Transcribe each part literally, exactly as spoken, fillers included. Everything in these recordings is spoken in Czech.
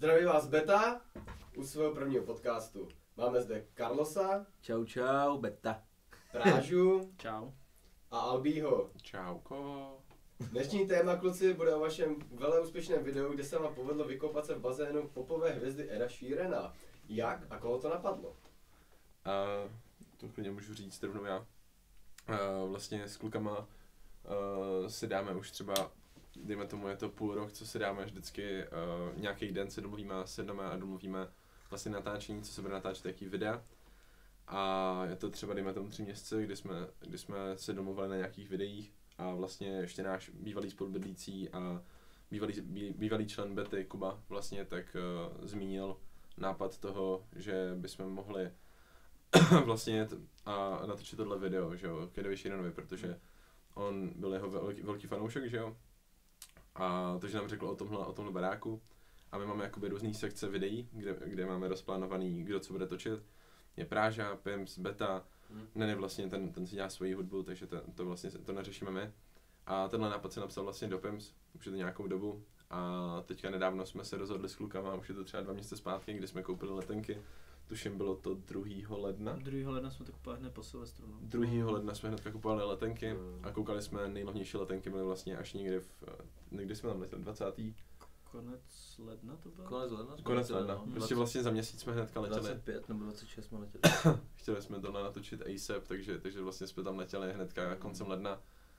Zdraví vás Beta u svého prvního podcastu. Máme zde Carlosa. Čau čau, Beta. Prážu. Čau. A Albího. Čauko. Dnešní téma, kluci, bude o vašem vele úspěšném videu, kde se vám povedlo vykopat se v bazénu popové hvězdy Eda Sheerana. Jak a koho to napadlo? Uh, to klidně můžu říct rovnou já. Uh, vlastně s klukama uh, si dáme už třeba, dejme tomu, je to půl rok, co si dáme vždycky, uh, nějaký den se domluvíme, sedneme a domluvíme vlastně natáčení, co se bude natáčet, jaký videa. A je to třeba, dejme tomu, tři měsíce, kdy jsme, kdy jsme se domluvili na nějakých videích a vlastně ještě náš bývalý spolubydlící a bývalý, bý, bývalý člen Bety, Kuba, vlastně tak uh, zmínil nápad toho, že bychom mohli vlastně jet a natočit tohle video, že jo, k Edovi Sheeranovi, protože on byl jeho velký, velký fanoušek, že jo, a takže nám řekl o tomhle, o tomhle baráku a my máme jakoby různý sekce videí, kde, kde máme rozplánovaný, kdo co bude točit. Je Práža, Pimps, Beta, hmm. Nene vlastně, ten, ten si dělá svoji hudbu, takže to, to vlastně to neřešíme my. A tenhle nápad se napsal vlastně do Pimps, už je to nějakou dobu. A teďka nedávno jsme se rozhodli s klukama, už je to třeba dva měsíce zpátky, kdy jsme koupili letenky. Tuším, bylo to druhého ledna. druhého ledna jsme to kupovali hned po Silvestru, no. druhého ledna jsme hnedka kupovali letenky a koukali jsme, nejlevnější letenky byly vlastně až někdy v, někdy jsme tam letěli, dvacátého Konec ledna to bylo? Konec ledna? Konec ledna, prostě dvacet vlastně za měsíc jsme hnedka letěli. dvacet pět nebo dvacet šest jsme letěli. Chtěli jsme tohle natočit ASAP, takže, takže vlastně jsme tam letěli hnedka koncem ledna.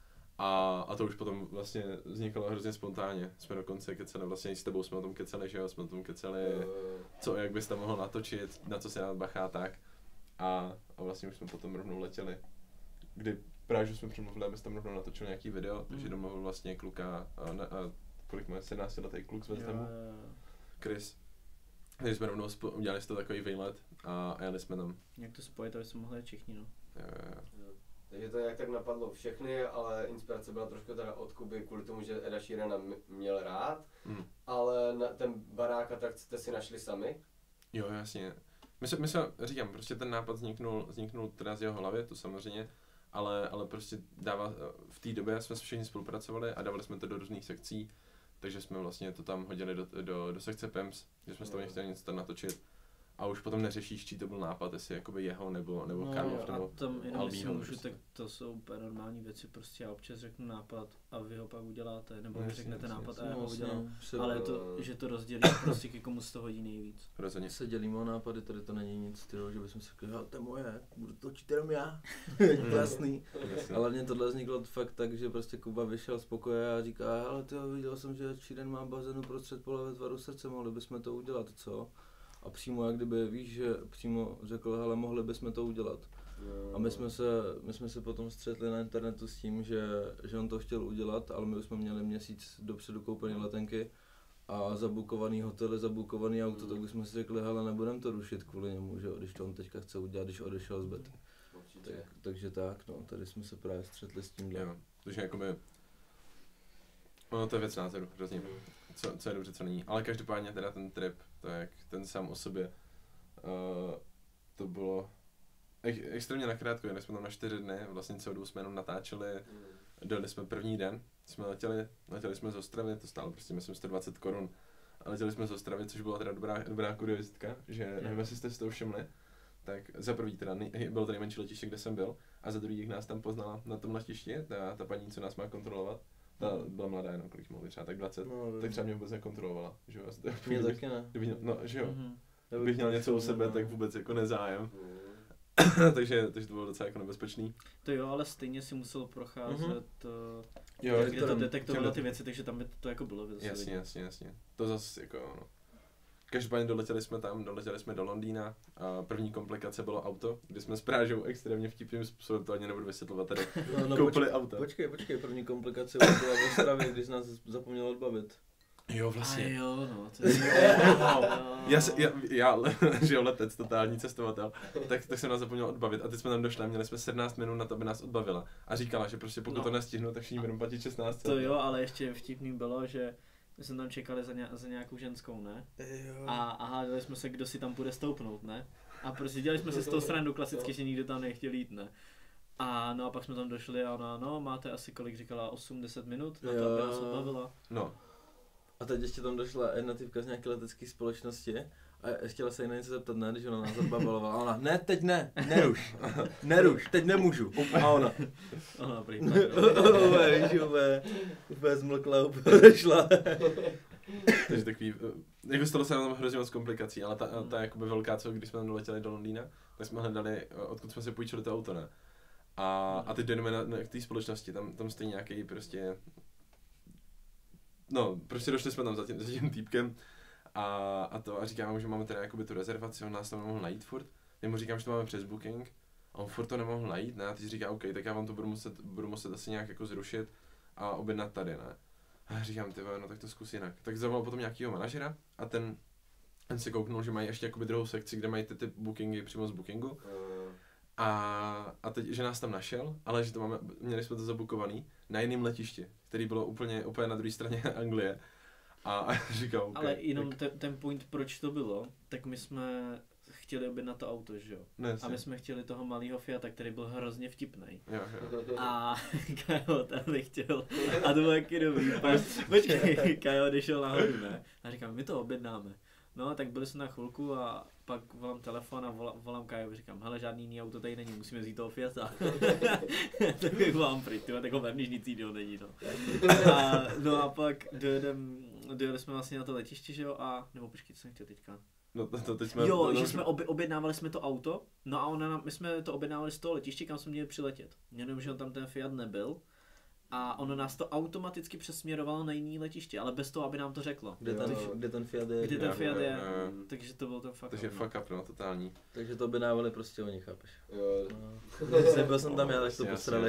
A, a to už potom vlastně vznikalo hrozně spontánně. Jsme dokonce keceli, vlastně i s tebou jsme o tom keceli, že jo, jsme o tom keceli, co, jak bys tam mohl natočit, na co se dát bacha, tak. A, a vlastně už jsme potom rovnou letěli. Kdy právě jsme přemluvili, abys tam rovnou natočil nějaký video, mm. takže domluvil vlastně kluka, a, a kolik má, sedmnáctiletý kluk z Vezdamu, Chris. Takže jsme rovnou spo, udělali si to takový výlet a, a jeli jsme tam. Jak to spojit, aby jsme mohli jít všichni, no. Jo, jo, jo. Takže to nějak tak napadlo všechny, ale inspirace byla trošku teda od Kuby kvůli tomu, že Eda Sheerana měl rád, mm. ale na ten barák a tak jste si našli sami? Jo, jasně. My se, my se, říkám, prostě ten nápad vzniknul, vzniknul teda z jeho hlavy, to samozřejmě, ale, ale prostě dává, v té době jsme všichni spolupracovali a dávali jsme to do různých sekcí, takže jsme vlastně to tam hodili do, do, do sekce Pimps, že jsme s toho chtěli něco tam natočit. A už potom neřešíš, čí to byl nápad, jestli jakoby jeho nebo, nebo no, Karlov nebo a tam jenom si můžu, prostě. tak to jsou úplně normální věci, prostě já občas řeknu nápad a vy ho pak uděláte, nebo vy jasně, řeknete jasně, nápad jasně, a já ho vlastně, udělám, se, ale to, že to rozdělíš prostě k komu z toho hodí nejvíc. Rozhodně. se dělíme o nápady, tady to není nic, tyjo, že bychom si řekli, jo, to je moje, budu točit jenom já, je to jasný. Ale hlavně tohle vzniklo fakt tak, že prostě Kuba vyšel z pokoje a říká, ale tyjo, viděl jsem, že Sheeran má bazénu prostřed pole ve tvaru srdce, mohli bychom to udělat, co? A přímo jak kdyby, víš, že přímo řekl, hele, mohli bychom to udělat. A my jsme se, my jsme se potom střetli na internetu s tím, že, že on to chtěl udělat, ale my už jsme měli měsíc dopředu koupené letenky a zabukovaný hotely, zabukovaný auto, tak už jsme si řekli, hele, nebudeme to rušit kvůli němu, že jo, když to on teďka chce udělat, když odešel z Bety. Tak, takže tak, no, tady jsme se právě střetli s tímhle. Jo, takže jakoby, ono to je věc názoru, hrozně, co, co je dobře, co není, ale každopádně teda ten trip, tak ten sám o sobě, uh, to bylo ex, extrémně nakrátko, jeli jsme tam na čtyři dny, vlastně celou dobu jsme jenom natáčeli, dojeli jsme první den, jsme letěli, letěli jsme z Ostravy, to stálo prostě myslím sto dvacet korun, a letěli jsme z Ostravy, což byla teda dobrá, dobrá kuriozitka, že nevím, jestli jste si to všimli, tak za prvý teda nej, bylo to nejmenší letiště, kde jsem byl, a za druhý, jak nás tam poznala na tom letišti, ta, ta paní, co nás má kontrolovat, ta byla mladá jenom, kolik mohli, třeba tak dvacet, no, tak třeba mě vůbec nekontrolovala, že jo. Mě taky ne. Kdyby měl, no, že jo. Mm-hmm. Kdybych měl něco u sebe, tak vůbec jako nezájem. takže, takže to bylo docela jako nebezpečný. To jo, ale stejně si musel procházet, mm-hmm. jo, kde to detektovalo ty věci, takže tam by to, to jako bylo. Jasně, jasně, jasně. To zase jako no. Každopádně doletěli jsme tam, doletěli jsme do Londýna a první komplikace bylo auto, kdy jsme s Prážou extrémně vtipným způsobem, to ani nebudu vysvětlovat tady, no, no, koupili počkej, auta. Počkej, počkej, první komplikace byla v Ostravě, když nás zapomněl odbavit. Jo, vlastně. A jo, no. To je... já, se, já, já, že jo, letec, totální cestovatel, tak, tak jsem nás zapomněl odbavit a teď jsme tam došli a měli jsme sedmnáct minut na to, aby nás odbavila. A říkala, že prostě pokud no. to nestihnu, tak všichni budou platit šestnáct. To jo, ale ještě vtipný bylo, že my jsme tam čekali za, ně, za nějakou ženskou, ne? A, a hádali jsme se, kdo si tam půjde stoupnout, ne? A prostě dělali jsme si z toho srandu klasicky, že nikdo tam nechtěl jít, ne? A no a pak jsme tam došli a ona, no máte asi kolik říkala, osm deset minut na to, aby nás odbavila. No. A teď ještě tam došla jedna typka z nějaké letecké společnosti a chtěla se jí na něco zeptat, ne, když ona nás odbavalovala. A ona, ne, teď ne, neruš, neruš, teď nemůžu. A ona, Aha, prý. úplně, úplně zmlkla, úplně odešla. Takže takový, jako stalo se nám hrozně moc komplikací, ale ta, ta jakoby velká, co když jsme tam doletěli do Londýna, tak jsme hledali, odkud jsme si půjčili to auto, ne? A, a teď jdeme na, na k té společnosti, tam, tam stojí nějaký prostě, no, prostě došli jsme tam za tím, za tím týpkem a, a to a říkáme, že máme teda jakoby tu rezervaci, on nás tam nemohl najít furt, já mu říkám, že to máme přes booking a on furt to nemohl najít, ne? A teď říká, OK, tak já vám to budu muset, budu muset asi nějak jako zrušit a objednat tady, ne? A já říkám, ty no tak to zkus jinak. Tak zavolal potom nějakýho manažera a ten, ten se kouknul, že mají ještě jakoby druhou sekci, kde mají ty, ty bookingy přímo z bookingu. A, a teď, že nás tam našel, ale že to máme, měli jsme to zabukovaný na jiném letišti, který bylo úplně, úplně na druhé straně Anglie. A, a říkal, okay, ale jenom tak... ten, ten point, proč to bylo, tak my jsme chtěli objednat to auto, že jo? Ne, a my jsme chtěli toho malého Fiata, který byl hrozně vtipnej. Jo, jo. A Kajo tam nechtěl. A to bylo taky dobrý. Počkej, Kajo odešel nahoru, ne? A říkám, my to objednáme. No, tak byli jsme na chvilku a pak volám telefon a volám, volám Kajovi, říkám, hele, žádný jiný auto tady není, musíme vzít toho Fiata. Tak volám pryč, tyhle, tak ho vemníš, nic jiného není, no. A, no a pak dojedem, dojeli jsme vlastně na to letiště, že jo, a, nebo počkej, co jsem chtěl teďka. No to, to teď jsme... Jo, no, že jsme obě, objednávali jsme to auto, no a ona, my jsme to objednávali z toho letiště, kam jsme měli přiletět. Jenom, že on tam ten Fiat nebyl. A ono nás to automaticky přesměrovalo na jiný letiště, ale bez toho, aby nám to řeklo. Kde ten, kde ten Fiat je. Kde ten Jo, Fiat jo, je, jo. takže to byl ten fuck Takže up. fuck up, no, totální. Takže to objednávali prostě oni, chápeš? Jo. No. Nebyl jsem tam já, tak to posrali.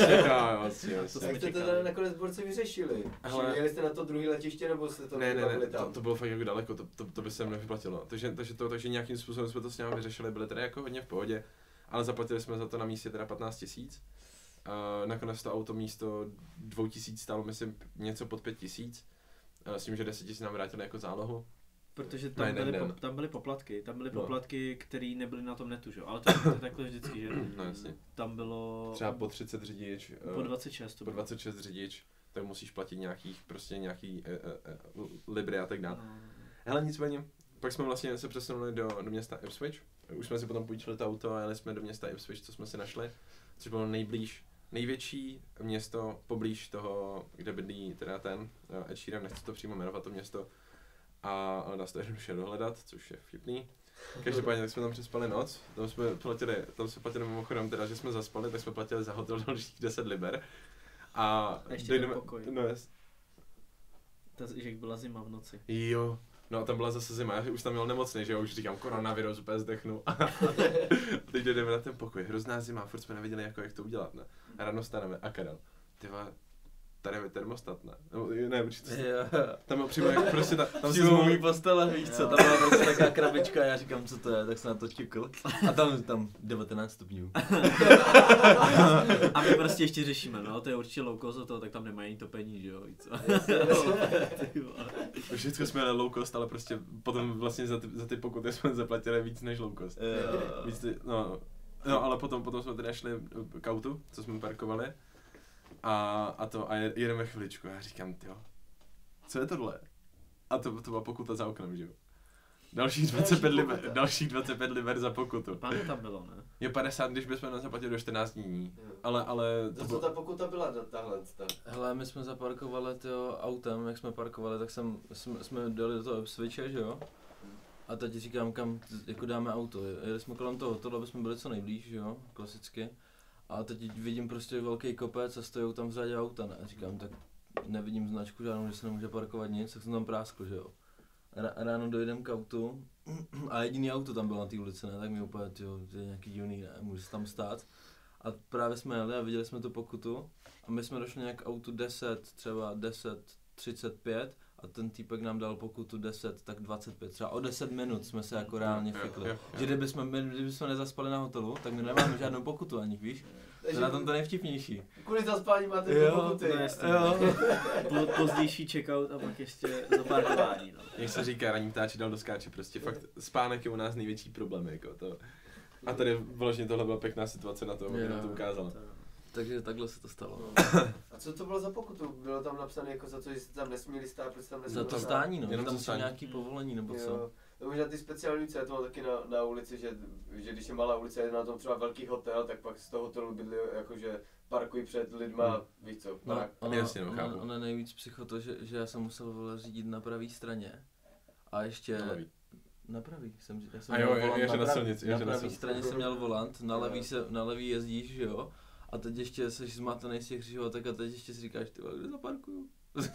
Jak jste to teda nakonec borci vyřešili? Ale... Jeli jste na to druhé letiště, nebo jste to ne, ne, ne, tam? to, to bylo fakt jako daleko, to, to, to by se nevyplatilo. Takže, takže, to, takže nějakým způsobem jsme to s námi vyřešili, byli teda jako hodně v pohodě, ale zaplatili jsme za to na místě teda patnáct tisíc. Uh, nakonec to auto místo dvou tisíc stálo, myslím, něco pod pět tisíc. Uh, s tím, že deset tisíc nám vrátili jako zálohu. Protože tam, ne, ne, byly, ne. po, tam byly poplatky, tam byly No. poplatky, které nebyly na tom netu, že? Ale to, to je takhle vždycky, že? No jasně. Tam bylo... Třeba po třicet řidič, uh, Po dvacet šest to po bylo. dvacet šest řidič, tak musíš platit nějakých, prostě nějaký uh, uh, uh, libry a tak dále. No. Hele, nicméně, pak jsme vlastně se přesunuli do, do města Ipswich. Už jsme si potom půjčili to auto a jeli jsme do města Ipswich, co jsme si našli, což bylo nejblíž, největší město poblíž toho, kde bydlí teda ten uh, Ed Sheeran, nechci to přímo jmenovat to město, a ale dá se to jednoduše dohledat, což je vtipný. Každopádně tak jsme tam přespali noc, tam jsme platili, tam jsme platili mimochodem teda, že jsme zaspali, tak jsme platili za hotel dalších deset liber. A, A ještě ten pokoj. No jest. Ta, že jak byla zima v noci. Jo, no a tam byla zase zima, já už tam měl nemocný, že jo, už říkám koronavirus, úplně zdechnu. A teď jdeme na ten pokoj, hrozná zima, furt jsme nevěděli, jako, jak to udělat, ne. A ráno staneme a Karel, ty vole, tady je termostat, ne? No, ne, určitě. Tam byl přímo jak prostě ta, tam si Přímo mý postele, víš co, tam byla prostě taková krabička a já říkám, co to je, tak se na to ťukl. A tam, tam devatenáct stupňů. A my prostě ještě řešíme, no, to je určitě low cost to, tak tam nemají ani topení, že jo, víc. Vždycky jsme na low cost, ale prostě potom vlastně za ty, za ty pokuty jsme zaplatili víc než low cost. Víc ty, no, no, ale potom, potom jsme teda šli k autu, co jsme parkovali. A, a to a jedeme chviličku a já říkám, tyjo, co je tohle? A to, to byla pokuta za oknem, že jo? Dalších dvacet pět liber, dalších dvacet pět liber za pokutu. Pán tam bylo, ne? Je padesát, když bychom nezaplatili do čtrnáct dní. Ale, ale... To co ta pokuta byla, tahle? Hele, my jsme zaparkovali tyjo autem, jak jsme parkovali, tak jsem, jsme, jsme dali do toho Ipswiche, že jo? A teď říkám, kam jako dáme auto. Jeli jsme kolem toho hotelu, aby jsme byli co nejblíž, že jo? Klasicky. A teď vidím prostě velký kopec a stojí tam v řadě auta, ne? Říkám, tak nevidím značku žádnou, že se nemůže parkovat nic, tak jsem tam práskl, že jo. R- ráno dojdem k autu a jediný auto tam bylo na té ulici, ne? Tak mi úplně, tyjo, to je nějaký divný, ne? Může se tam stát. A právě jsme jeli a viděli jsme tu pokutu a my jsme došli nějak k autu deset, třeba deset třicet pět a ten týpek nám dal pokutu deset, tak dvacet pět, třeba o deset minut jsme se jako reálně fikli. Že kdybychom, kdybychom nezaspali na hotelu, tak my nemáme žádnou pokutu ani, víš? To je na tom to nejvtipnější. Kvůli zaspání máte ty pokuty. No jasně. Jo. Po, pozdější checkout a pak ještě zaparkování, no. Jak se říká, ranní ptáči dal do skáče, prostě fakt spánek je u nás největší problém, jako to. A tady vlastně tohle byla pěkná situace na to, aby nám to ukázala. takže takhle se to stalo. A co to bylo za pokutu? Bylo tam napsané jako za co, že jste tam nesměli stát, proč tam nesměli Za to stání, no, Jenom tam to jsou stání. nějaký povolení nebo co. Jo. No, možná ty speciální ulice, já to mám taky na, na ulici, že, že když je malá ulice, je na tom třeba velký hotel, tak pak z toho hotelu bydlí jakože parkují před lidma, Hmm. víš co, No, barák. ono, Jasně, no, ono, chápu. ono je nejvíc psycho to, že, že já jsem musel vole řídit na pravé straně. A ještě... Na levý. Na pravý, jsem, já jsem A jo, měl je- volant je, že na pravý- silnici, je, na že na pravý silnici. straně jsem měl volant, na levý, se, na levý jezdíš, že jo? A teď ještě jsi zmatený z těch křižovatek a teď ještě si říkáš, ty vole, kde zaparkuju?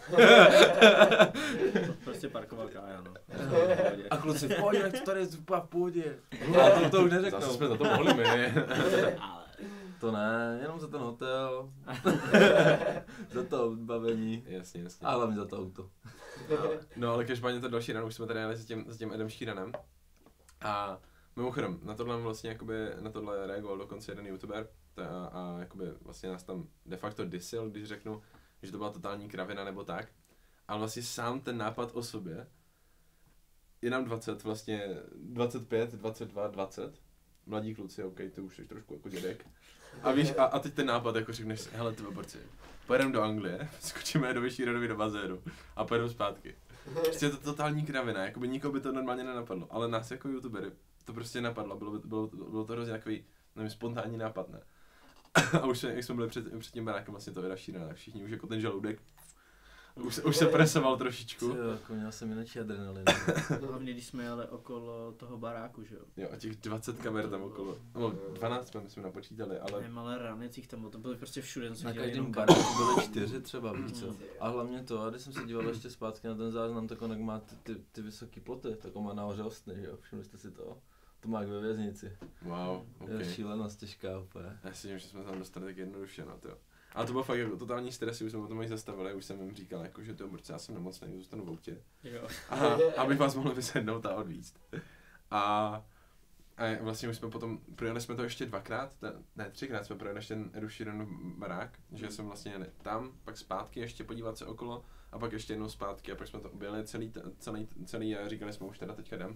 Prostě parkoval Kája, no. A kluci, pojď, ať to tady je v pohodě. A to, to už Zase neřeknou. jsme za to mohli my. Ale To ne, jenom za ten hotel. Za to bavení. Jasně, jasně. A hlavně za to auto. No ale každopádně to další run, už jsme tady jeli s tím, s tím Edem Sheeranem. A mimochodem, na tohle vlastně jakoby, na tohle reagoval dokonce jeden youtuber ta, a jakoby vlastně nás tam de facto disil, když řeknu, že to byla totální kravina nebo tak. Ale vlastně sám ten nápad o sobě, je nám dvacet, vlastně dvacet pět, dvacet dva, dvacet. Mladí kluci, ok, ty už jsi trošku jako dědek. A víš, a, a teď ten nápad, jako řekneš si, hele ty borci, pojedeme do Anglie, skočíme do Sheeranovi do bazénu a pojedeme zpátky. Prostě je to totální kravina, jakoby nikoho by to normálně nenapadlo, ale nás jako youtubery to prostě napadlo, bylo, by, bylo, bylo to hrozně takový, nevím, spontánní nápad, ne? A už jsme, jak jsme byli před, před tím barákem vlastně to Eda Sheerana, tak všichni už jako ten žaludek, už, se- už se presoval trošičku. Jo, jako měl jsem jinak adrenalin. hlavně když jsme jeli okolo toho baráku, že jo. Jo, a těch dvacet kamer tam okolo, no dvanáct jsme, my jsme napočítali, ale Nevím, ale ranicích tam bylo, to byly prostě všude, Na jsme dělali každém jenom baráku byly čtyři třeba, víš co. Mm. A hlavně to, a když jsem se díval ještě zpátky na ten záznam, tak on jak má ty, ty, ty vysoké ploty, tak on má nahoře ostny, že jo, všimli jste si to? To má jak ve věznici. wow, ok. Je šílenost těžká úplně. Já si myslím, že jsme se tam dostali tak jednoduše na to. Ale to byl fakt jako totální stres, už jsme potom i zastavili, už jsem jim říkal, jako, že to borci, já jsem nemocný, zůstanu v autě. Jo. Aha, abych vás mohl vysednout a odvízt. A, a vlastně už jsme potom, projeli jsme to ještě dvakrát, ten, ne třikrát jsme projeli ještě ten Edu Sheeranův barák, že jsme vlastně jeli tam, pak zpátky ještě podívat se okolo a pak ještě jednou zpátky a pak jsme to objeli celý, celý, celý a říkali jsme už teda teďka jdem.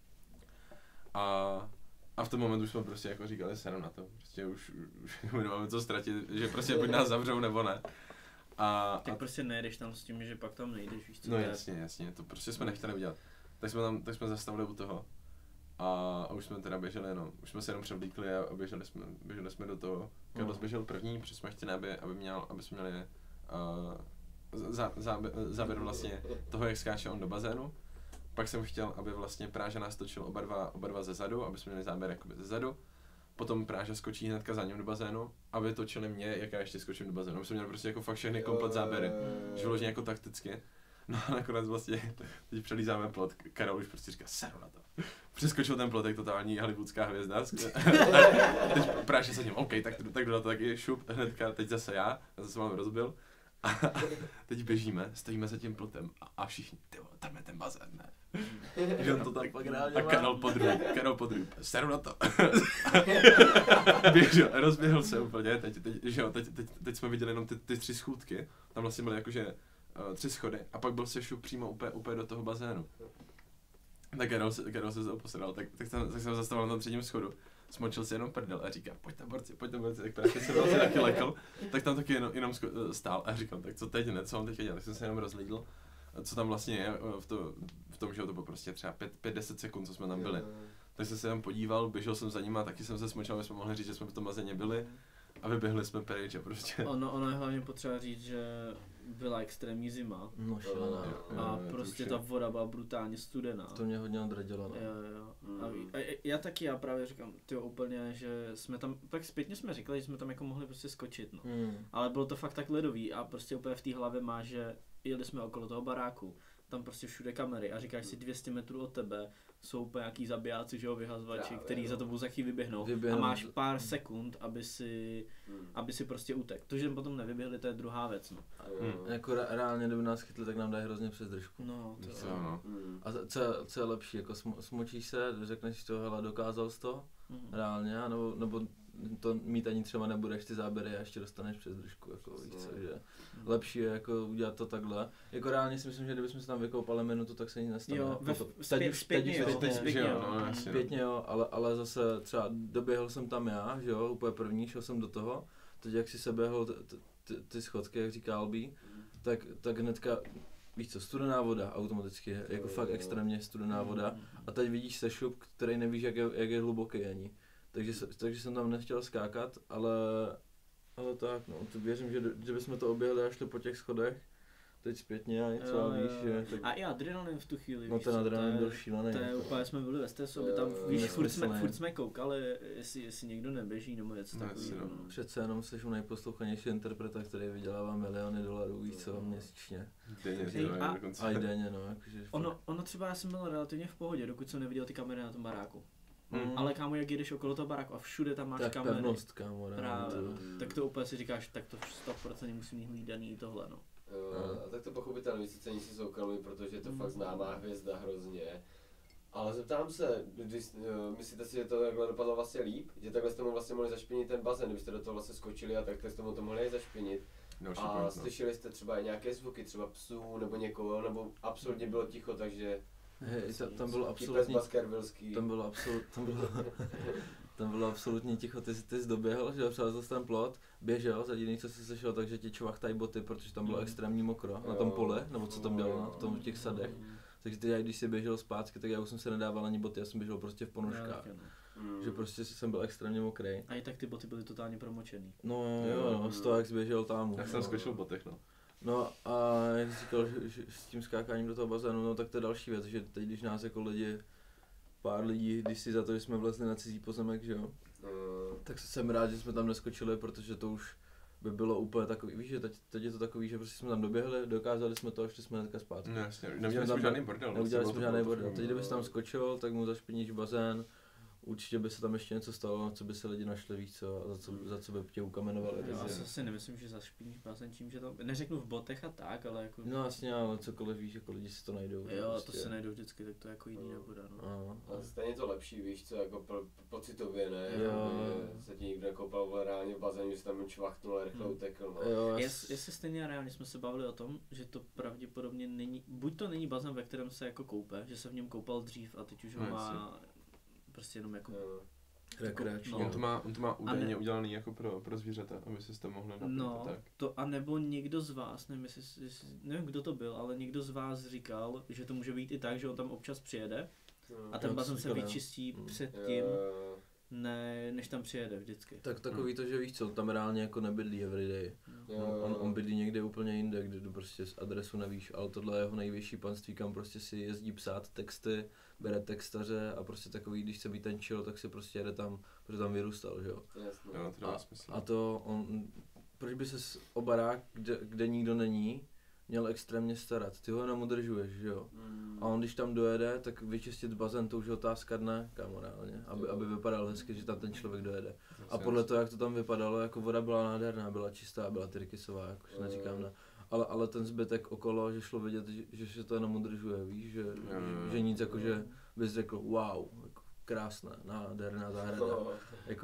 A, a v tom momentu už jsme prostě jako říkali se na to, prostě už, už nemáme co ztratit, že prostě buď nás zavřou nebo ne. A, Tak a prostě nejdeš tam s tím, že pak tam nejdeš, víš co no to je. jasně, jasně, to prostě jsme nechtěli udělat. Tak jsme tam, tak jsme zastavili u toho. A, a už jsme teda běželi jenom, už jsme se jenom převlíkli a, a běželi jsme, běželi jsme do toho. Carlos Mhm. běžel první, protože jsme chtěli, aby, aby měl, aby jsme měli uh, za, záběr, záběr vlastně toho, jak skáče on do bazénu. Pak jsem chtěl, aby vlastně Práža nás točil oba dva, oba dva ze zadu, aby jsme měli záběr jakoby ze zadu. Potom Práža skočí hnedka za ním do bazénu, aby točili mě, jak já ještě skočím do bazénu. Aby jsme měli prostě jako fakt všechny komplet záběry, že vyloženě jako takticky. No a nakonec vlastně, teď přelízáme plot, Karol už prostě říká, seru na to. Přeskočil ten plot, jak totální hollywoodská hvězda. Teď Práža se ním, OK, tak, tak do to taky šup, hnedka, teď zase já, já zase mám rozbil. A teď běžíme, stojíme za tím plotem a, a všichni, ty vole, tam je ten bazén, ne? Že on to tam pak reálně A má. Karol podruhý, Karol podruhý, seru na to. Běžel, rozběhl se úplně, teď, teď, že jo, teď, teď, teď jsme viděli jenom ty, ty tři schůdky, tam vlastně byly jakože uh, tři schody a pak byl se šup přímo úplně, úplně do toho bazénu. Tak Karol se, Karol se posral, tak, tak, jsem, tak jsem zastavil na tom třetím schodu, smočil si jenom prdel a říká, pojďte borci, pojďte borci, tak právě se vlastně taky lekl, tak tam taky jenom, jenom sko- stál a říkal, tak co teď ne, co mám teďka dělat, tak jsem se jenom rozlídl, co tam vlastně je v, to, v tom, že to bylo prostě třeba pět deset sekund, co jsme tam byli. Tak jsem se tam podíval, běžel jsem za nima, taky jsem se smočil, aby jsme mohli říct, že jsme v tom bazéně byli a vyběhli jsme pryč a prostě. Ono, ono je hlavně potřeba říct, že byla extrémní zima No šílená. Jo, a jo, to prostě už ta je. voda byla brutálně studená. To mě hodně odradilo, no. Jo, jo. A, Mm. ví- a já taky, já právě říkám, tyjo, úplně, že jsme tam, pak zpětně jsme říkali, že jsme tam jako mohli prostě skočit, no. Hmm. Ale bylo to fakt tak ledový a prostě úplně v té hlavě má, že jeli jsme okolo toho baráku, tam prostě všude kamery a říkáš si dvě stě metrů od tebe jsou úplně nějaký zabijáci, že jo, vyhazovači, Právě, který no. za tebou za chvíli vyběhnou Vyběhnou. a máš pár sekund, aby si, Hmm. aby si prostě utek. To, že potom nevyběhli, to je druhá věc, no. Hmm. Jako re- reálně, kdyby nás chytli, tak nám dají hrozně přes držku. No, to Co, no. Hmm. A co, je- co je lepší, jako sm- smočíš se, řekneš to, hele, dokázal jsi to, Mhm. reálně, nebo, nebo to mít ani třeba nebudeš ty záběry a ještě dostaneš přes držku, jako víš co, že lepší je jako udělat to takhle. Jako reálně si myslím, že kdybychom se tam vykoupali minutu, tak se nic nestane. Jo, ve, Jako to- zpět, teď už- zpětně, teď už jo, to teď zpětně, zpětně, že jo, jo. no, jasně. Zpětně jo, ale, ale zase třeba doběhl jsem tam já, že jo, úplně první, šel jsem do toho, teď jak si seběhl t, t, ty, ty schodky, jak říká Albí, tak, tak hnedka, víš co, studená voda automaticky, jako Jo, fakt jo. extrémně studená voda a teď vidíš sešup, který nevíš, jak je, jak je hluboký ani. Takže, se- takže jsem tam nechtěl skákat, ale, ale tak no, to věřím, že, že bychom to oběhli a šli po těch schodech, teď zpětně a něco, Jo, víš, jo, že... jo. Tak, A i adrenalin v tu chvíli, no víš ten co, adrenalin to je- byl šílený. To je jako. úplně, jsme byli ve stresu, aby Jo, tam, jo, víš, jo. furt jsme, Nesmyslný. furt jsme koukali, jestli, jestli někdo neběží nebo něco No, takového. jasně, no. No. Přece jenom jsi u nejposlouchanější interpreta, který vydělává miliony dolarů, víš co, měsíčně. Denně, Hej, to je a- dokonce. A i denně, no, jakože... Ono, ono třeba já jsem byl relativně v pohodě, dokud jsem neviděl ty kamery na tom baráku. Mm. Ale kámo, jak jedeš okolo toho baráku a všude tam máš tak kamery, pevnost, kámo, právě, reálně, to- tak to úplně si říkáš, tak to sto procent musí mít hlídaný i tohle, no. Jo, No. a tak to pochopitelně, víc cení si soukromí, protože je to Mm. fakt známá hvězda hrozně. Ale zeptám se, když, uh, myslíte si, že to takhle dopadlo vlastně líp? Že takhle jste mu vlastně mohli zašpinit ten bazén, kdybyste do toho vlastně skočili a takhle jste mu to mohli zašpinit. Další A point, no. slyšeli jste třeba i nějaké zvuky, třeba psů nebo někoho, nebo absolutně bylo ticho, takže Hej, ta, tam bylo Tipes absolutně, Baskervillský. tam bylo absolut, tam bylo, tam bylo absolutně ticho, ty, jsi- ty jsi doběhl, že jo, přelezl jsi ten plot, běžel, za jediný, co jsi slyšel, takže ti čvachtají boty, protože tam bylo Mm. extrémně mokro, na tom Jo. pole, nebo co tam bylo, na tom v těch sadech. Takže ty, já, když jsi běžel zpátky, tak já už jsem se nedával ani boty, já jsem běžel prostě v Já ponožkách, taky, no. Mm. že prostě jsem byl extrémně mokrý. A i tak ty boty byly totálně promočený. No jo, no, z toho jak jsi běžel tam. Já už, jsem no. skočil v botech, no. No a jak jsi říkal, že, že s tím skákáním do toho bazénu, no tak to je další věc, že teď když nás jako lidi, pár lidí, když si za to, že jsme vlezli na cizí pozemek, že jo, Mm. tak jsem rád, že jsme tam neskočili, protože to už by bylo úplně takový, víš, že teď, teď je to takový, že prostě jsme tam doběhli, dokázali jsme to a šli jsme hnedka zpátky. No jasně, neměli tam- jsme žádný bordel. Neudělali vlastně, jsme bylo to- žádný bylo to bordel. fakt- Teď kdybys tam skočil, tak mu zašpiníš bazén, určitě by se tam ještě něco stalo, na co by se lidi našli, víš co, a za co, za co by tě ukamenovali. Já takže- si nevyslím, že zašpiníš bazén tím, že tam, neřeknu v botech a tak, ale jako... No jasně, ale cokoliv víš, jako lidi si to najdou. Jo, to prostě. se najdou vždycky, tak to jako jiný No. nebude, no. No, Ale stejně to lepší, víš co, jako po, pocitově, ne? Jo. Jakoby se ti někdo nekoupal reálně v bazénu, že se tam čvachtnul a rychle Hmm. utekl, no. jo, já Jest, jestli stejně reálně jsme se bavili o tom, že to pravděpodobně není, buď to není bazén, ve kterém se jako koupe, že se v něm koupal dřív a teď už ho No, má prostě jenom jako... Jo. rekreační. No. On to má, on to má údajně ne- udělaný jako pro, pro zvířata, aby si to mohli napít No, a tak. to a nebo někdo z vás, nevím, jestli, jestli, nevím kdo to byl, ale někdo z vás říkal, že to může být i tak, že on tam občas přijede Hmm. a ten Jo, bazén to se říkal, jo. vyčistí Mm. předtím, Jo. ne, než tam přijede vždycky. Tak takový to, že víš co, tam reálně jako nebydlí everyday. Jo, On, on, jo. on bydlí někde úplně jinde, kde tu prostě z adresu nevíš, ale tohle je jeho nejvyšší panství, kam prostě si jezdí psát texty, bere textaře a prostě takový, když chce být ten chill, tak si prostě jede tam, protože tam vyrůstal, že jo. Jasně. Jo, to dává A, smysl. a to on, proč by se o barák, kde, kde nikdo není, měl extrémně starat, ty ho jenom udržuješ, že jo. Hmm. A on když tam dojede, tak vyčistit bazén, to už je otázka dne, kámo, reálně, aby, aby vypadal hezky, že tam ten člověk dojede. A podle toho, jak to tam vypadalo, jako voda byla nádherná, byla čistá, byla tyrkysová, jakož neříkám ne. Ale, ale ten zbytek okolo, že šlo vidět, že, že se to jenom udržuje, víš, že, jo, jo. že nic jako, že bys řekl, wow, jako krásná, nádherná zahrada, No. jako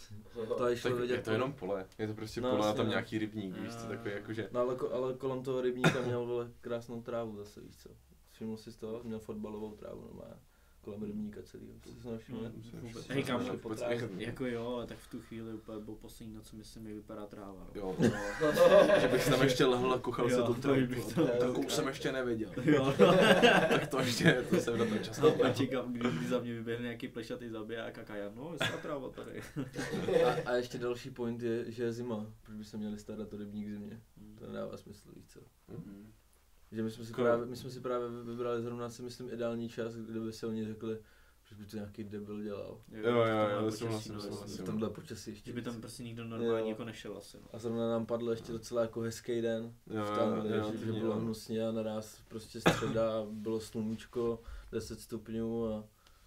to je šlo Tak vidět. je to jenom pole, je to prostě No, pole a jasně, tam no. nějaký rybník, víš Jo, co, jo. takový jakože... No ale, ko- ale kolem toho rybníka měl vole krásnou trávu zase, víš co. Všiml jsi z toho? Měl fotbalovou trávu normálně. Kolem rybníka celýho. Jsi to nevšiml? Mm, Vůbec. vůbec. Hej, kámo, Šel po trávě. Jako jo, ale tak v tu chvíli úplně byl poslední noc, myslím, jak vypadá tráva. No. Jo, že bych tam ještě lehl a kuchal se Jo, tu to trávu. bych to- Takovou jsem ještě neviděl. Jo, Tak to ještě, to jsem na tom čas neměl. a čekám, kdy, kdy za mě vyběhne nějaký plešatý zabiják a kaja, no, je tráva tady. A, a ještě další point je, že je zima. Proč by se měli starat o rybník v zimě? To nedává smysl, víš co. Hmm. Že my jsme si Ko- právě, my jsme si právě vybrali zrovna si myslím ideální čas, kde by se oni řekli, že by to nějaký debil dělal. Jo, jo, jo, souhlasím, souhlasím. V tomhle počasí ještě Že by tam víc. prostě nikdo normálně Jo. jako nešel asi. No. A zrovna nám padl ještě docela jako hezký den. Jo, v tam, jo, že, to že mě- bylo hnusně a naraz prostě středa, bylo sluníčko, deset stupňů a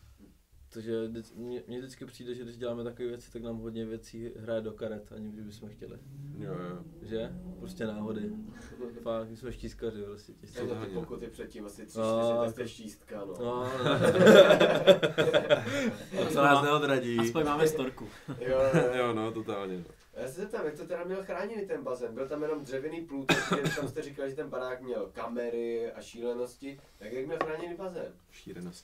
takže vždy- mně mně vždycky přijde, že když děláme takové věci, tak nám hodně věcí hraje do karet, ani kdybychom chtěli. Jo, jo. Že? Prostě náhody. Fakt, my jsme štízkaři prostě. ti Jsou to ty stěží. pokuty předtím, asi tři, No, čtyři to- testy štístka, no. No, to nás neodradí. Aspoň máme storku. Jo, jo. Jo, no, totálně. Já se zeptám, jak to teda měl chráněný ten bazén? Byl tam jenom dřevěný plůtek, tam jste říkali, že ten barák měl kamery a šílenosti, tak jak měl chráněný bazén? Šírenosti.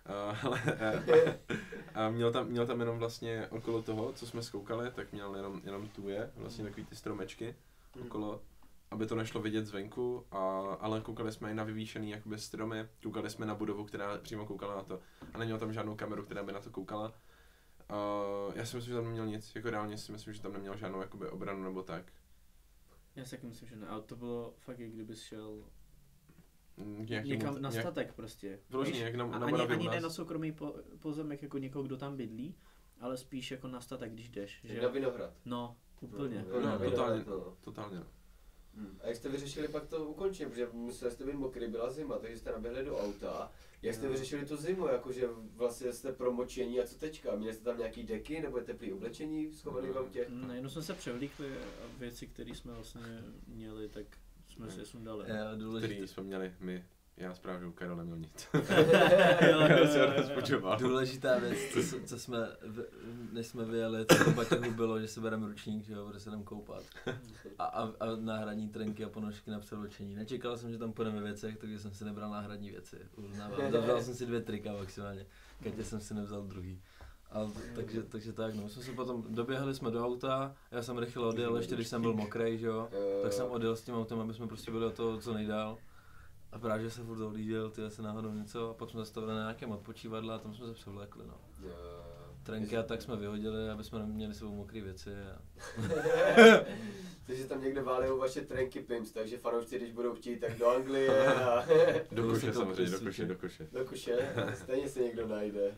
Uh, ale a měl tam, měl tam jenom vlastně okolo toho, co jsme zkoukali, tak měl jenom, jenom tuje, vlastně takový ty stromečky okolo, aby to nešlo vidět zvenku, a, ale koukali jsme i na vyvýšený jakoby stromy, koukali jsme na budovu, která přímo koukala na to a neměl tam žádnou kameru, která by na to koukala. Uh, já si myslím, že tam neměl nic, jako reálně si myslím, že tam neměl žádnou jakoby obranu nebo tak. Já si taky myslím, že ne, ale to bylo fakt, jak kdybys šel Jak někam tomu, na nějak, statek prostě. Vyloženě, Víš? jak na, A na ani, Moravě ani u ne nás. na soukromý po, pozemek jako někoho, kdo tam bydlí, ale spíš jako na statek, když jdeš. Že? Na Vinohrad. No, úplně. No, No, na totálně, Vinohrad, no. totálně. Hmm. A jak jste vyřešili pak to ukončení, protože museli jste být mokrý, byla zima, takže jste naběhli do auta. Jak jste No. vyřešili tu zimu, jakože vlastně jste promočení a co teďka? Měli jste tam nějaký deky nebo teplý oblečení schovaný v autě? No, jenom jsme se převlíkli a věci, které jsme vlastně měli, tak jsme si je sundali. Je Který důležitý, jsme měli my. Já správně, Karel neměl nic. Jo, Já se jo, jo, jo. rozpočoval. důležitá věc, co, s- co jsme, v- než jsme vyjeli, to po Baťohu bylo, že si bereme ručník, že jo, bude se jdem koupat. A, a, a náhradní trenky a ponožky na převlečení. Nečekal jsem, že tam půjdeme ve věcech, takže jsem si nebral náhradní věci. Uznávám. Zabral jsem si dvě trika maximálně. Katě jsem si nevzal druhý. A, takže, takže tak, no, jsme se potom, doběhli jsme do auta, já jsem rychle odjel, ještě když jsem byl mokrej, že jo, tak jsem odjel s tím autem, aby jsme prostě byli o to co nejdál. A právě se furt dohlížel, ty se náhodou něco, a pak jsme zastavili na nějakém odpočívadle a tam jsme se převlékli, no. Trenky a tak jsme vyhodili, aby jsme neměli sebou mokré věci. A... Takže tam někde válejou vaše trenky Pimps, takže fanoušci, když budou chtít, tak do Anglie a Do Bylo koše si to samozřejmě, do prostě koše, do koše. do kuše, stejně se někdo najde.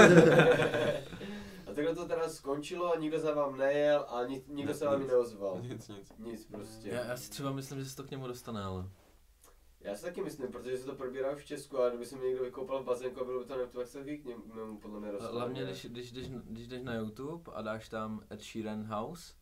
A takhle to teda skončilo a nikdo za vám nejel a ni, nikdo se vám Nic. neozval. Nic, nic. Nic prostě. Já, já si třeba myslím, že se to k němu dostane, ale... Já si taky myslím, protože se to probírá už v Česku a kdyby se mě někdo vykoupal v bazénku a bylo by to nevím, tak se k němu podle mě dostane. Hlavně, když, když, když, když jdeš na YouTube a dáš tam Ed Sheeran House,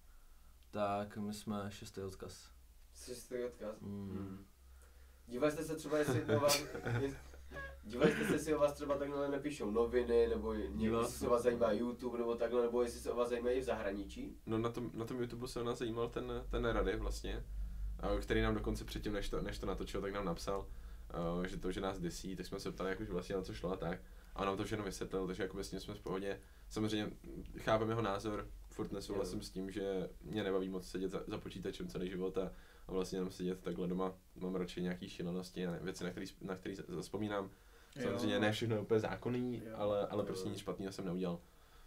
tak my jsme šestý odkaz. Jsi si odkaz? Mm. Hmm. Dívali jste se třeba, jestli o vás, jest, dívali jste se, jestli o vás třeba takhle nepíšou noviny, nebo Díval jestli se jsem o vás se. zajímá YouTube, nebo takhle, nebo jestli se o vás zajímají i v zahraničí? No na tom, na tom YouTube se nás zajímal ten, ten Rady vlastně, a který nám dokonce předtím, než to, než to natočil, tak nám napsal, uh, že to, že nás desí, tak jsme se ptali, jako, že vlastně na co šlo a tak. A nám to všechno vysvětlil, takže jako s ním jsme v pohodě. Samozřejmě chápem jeho názor, furt nesouhlasím s tím, že mě nebaví moc sedět za, za počítačem celý život a, a vlastně jenom sedět takhle doma. Mám radši nějaký šílenosti a věci, na které na který vzpomínám. Samozřejmě Jo. ne všechno je úplně zákonný, Jo. ale, ale Jo. prostě nic špatného jsem neudělal.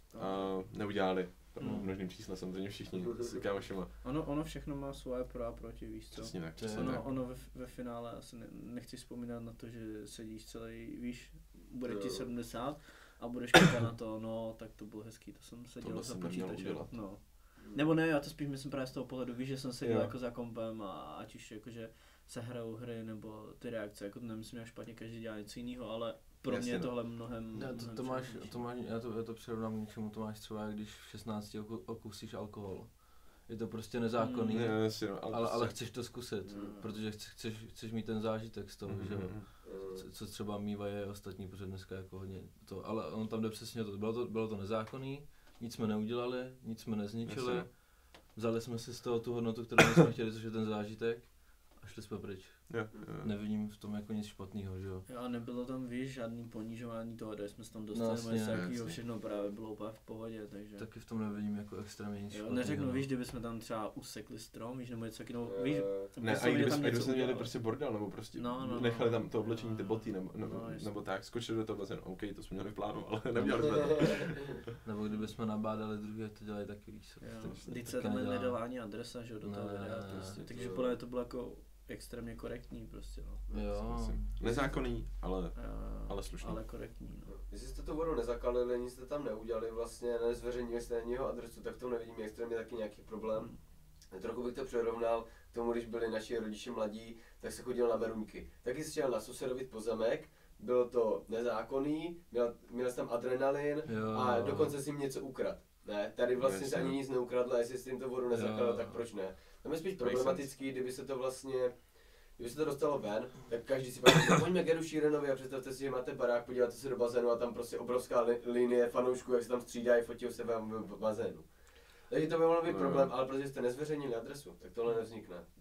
A neudělali. Hmm. V množným čísle samozřejmě všichni s kámošima. Ono, ono všechno má svoje pro a proti, víš co? Přesně tak, To je- přesně Ono, tak. ono ve, ve finále, asi ne, nechci vzpomínat na to, že sedíš celý, víš, bude ti Jo. sedmdesát a budeš koukat na to, no, tak to bylo hezký, to jsem seděl Tohle za jsem neměl počítačem. udělat. No. Nebo ne, já to spíš myslím právě z toho pohledu, víš, že jsem seděl Jo. jako za kompem a ať už jakože se hrajou hry nebo ty reakce, jako to nemyslím jak špatně, každý dělá něco jiného, ale pro mě Jasně, je no. tohle mnohem, Já to, mnohem to máš, příjemnější. to máš, já to, já to přirovnám k něčemu, to máš třeba, když v šestnácti oku, okusíš alkohol. Je to prostě nezákonný, Mm. Ne, jasně, no, ale, ale prostě- chceš to zkusit, Mm. protože chceš, chceš, chceš mít ten zážitek z toho, Mhm, že jo. mhm. Co- Co třeba mývají ostatní, protože dneska jako hodně to, ale on tam jde přesně o to, bylo to, bylo to nezákonný, nic jsme neudělali, nic jsme nezničili, Jasně. vzali jsme si z toho tu hodnotu, kterou jsme chtěli, což je ten zážitek, a šli jsme pryč. Jo, jo. Nevidím v tom jako nic špatného, že jo. Jo, a nebylo tam, víš, žádný ponižování toho, kde jsme se tam dostali, No, no, jasně, něco takového, jasně. všechno právě bylo úplně v pohodě, takže... Taky v tom nevidím jako extrémně nic Jo, špatného. neřeknu, no. víš, kdybychom tam třeba usekli strom, víš, nebo něco takového, Eh, víš, Ne, a i vysloveně kdyby, tam a kdyby něco jsme měli udělali. prostě bordel, nebo prostě No, no, nechali no. tam to oblečení, ty boty, nebo, nebo, No, jasně. nebo tak, skočili do toho bazénu, OK, to jsme měli v plánu, ale neměli jsme to. Nebo kdyby jsme nabádali druhé, to dělají taky víc. Jo, to teď se taky tam nedělá. nedala ani adresa, že jo, do toho Ne, videa, ne, prostě, ne, takže to- podle mě to bylo jako extrémně korektní prostě, no. Jo. Nezákonný, ale, A- ale slušný. Ale korektní, no. Jestli jste tu vodu nezakalili, nic jste tam neudělali, vlastně nezveřejnili jste ani jeho adresu, tak v tom nevidím extrémně taky nějaký problém. Trochu bych to přirovnal k tomu, když byli naši rodiče mladí, tak se chodil na Beruňky. Taky si šel na sousedovit pozemek, bylo to nezákonný, měl, měl jsi tam adrenalin Jo. a dokonce si jim něco ukrad. Ne, tady vlastně Jasně. se ani nic neukradl a jestli jsi jim to vodu nezakalil, Jo. tak proč ne? Tam je spíš Makes problematický, kdyby se to vlastně, kdyby se to dostalo ven, tak každý si pak říká, pojďme k Edu Sheeranovi a představte si, že máte barák, podíváte se do bazénu a tam prostě obrovská li- linie fanoušků, jak se tam střídají, fotí se vám v bazénu. Takže to by mohl být No. problém, ale protože jste nezveřejnili adresu, tak tohle nevznikne.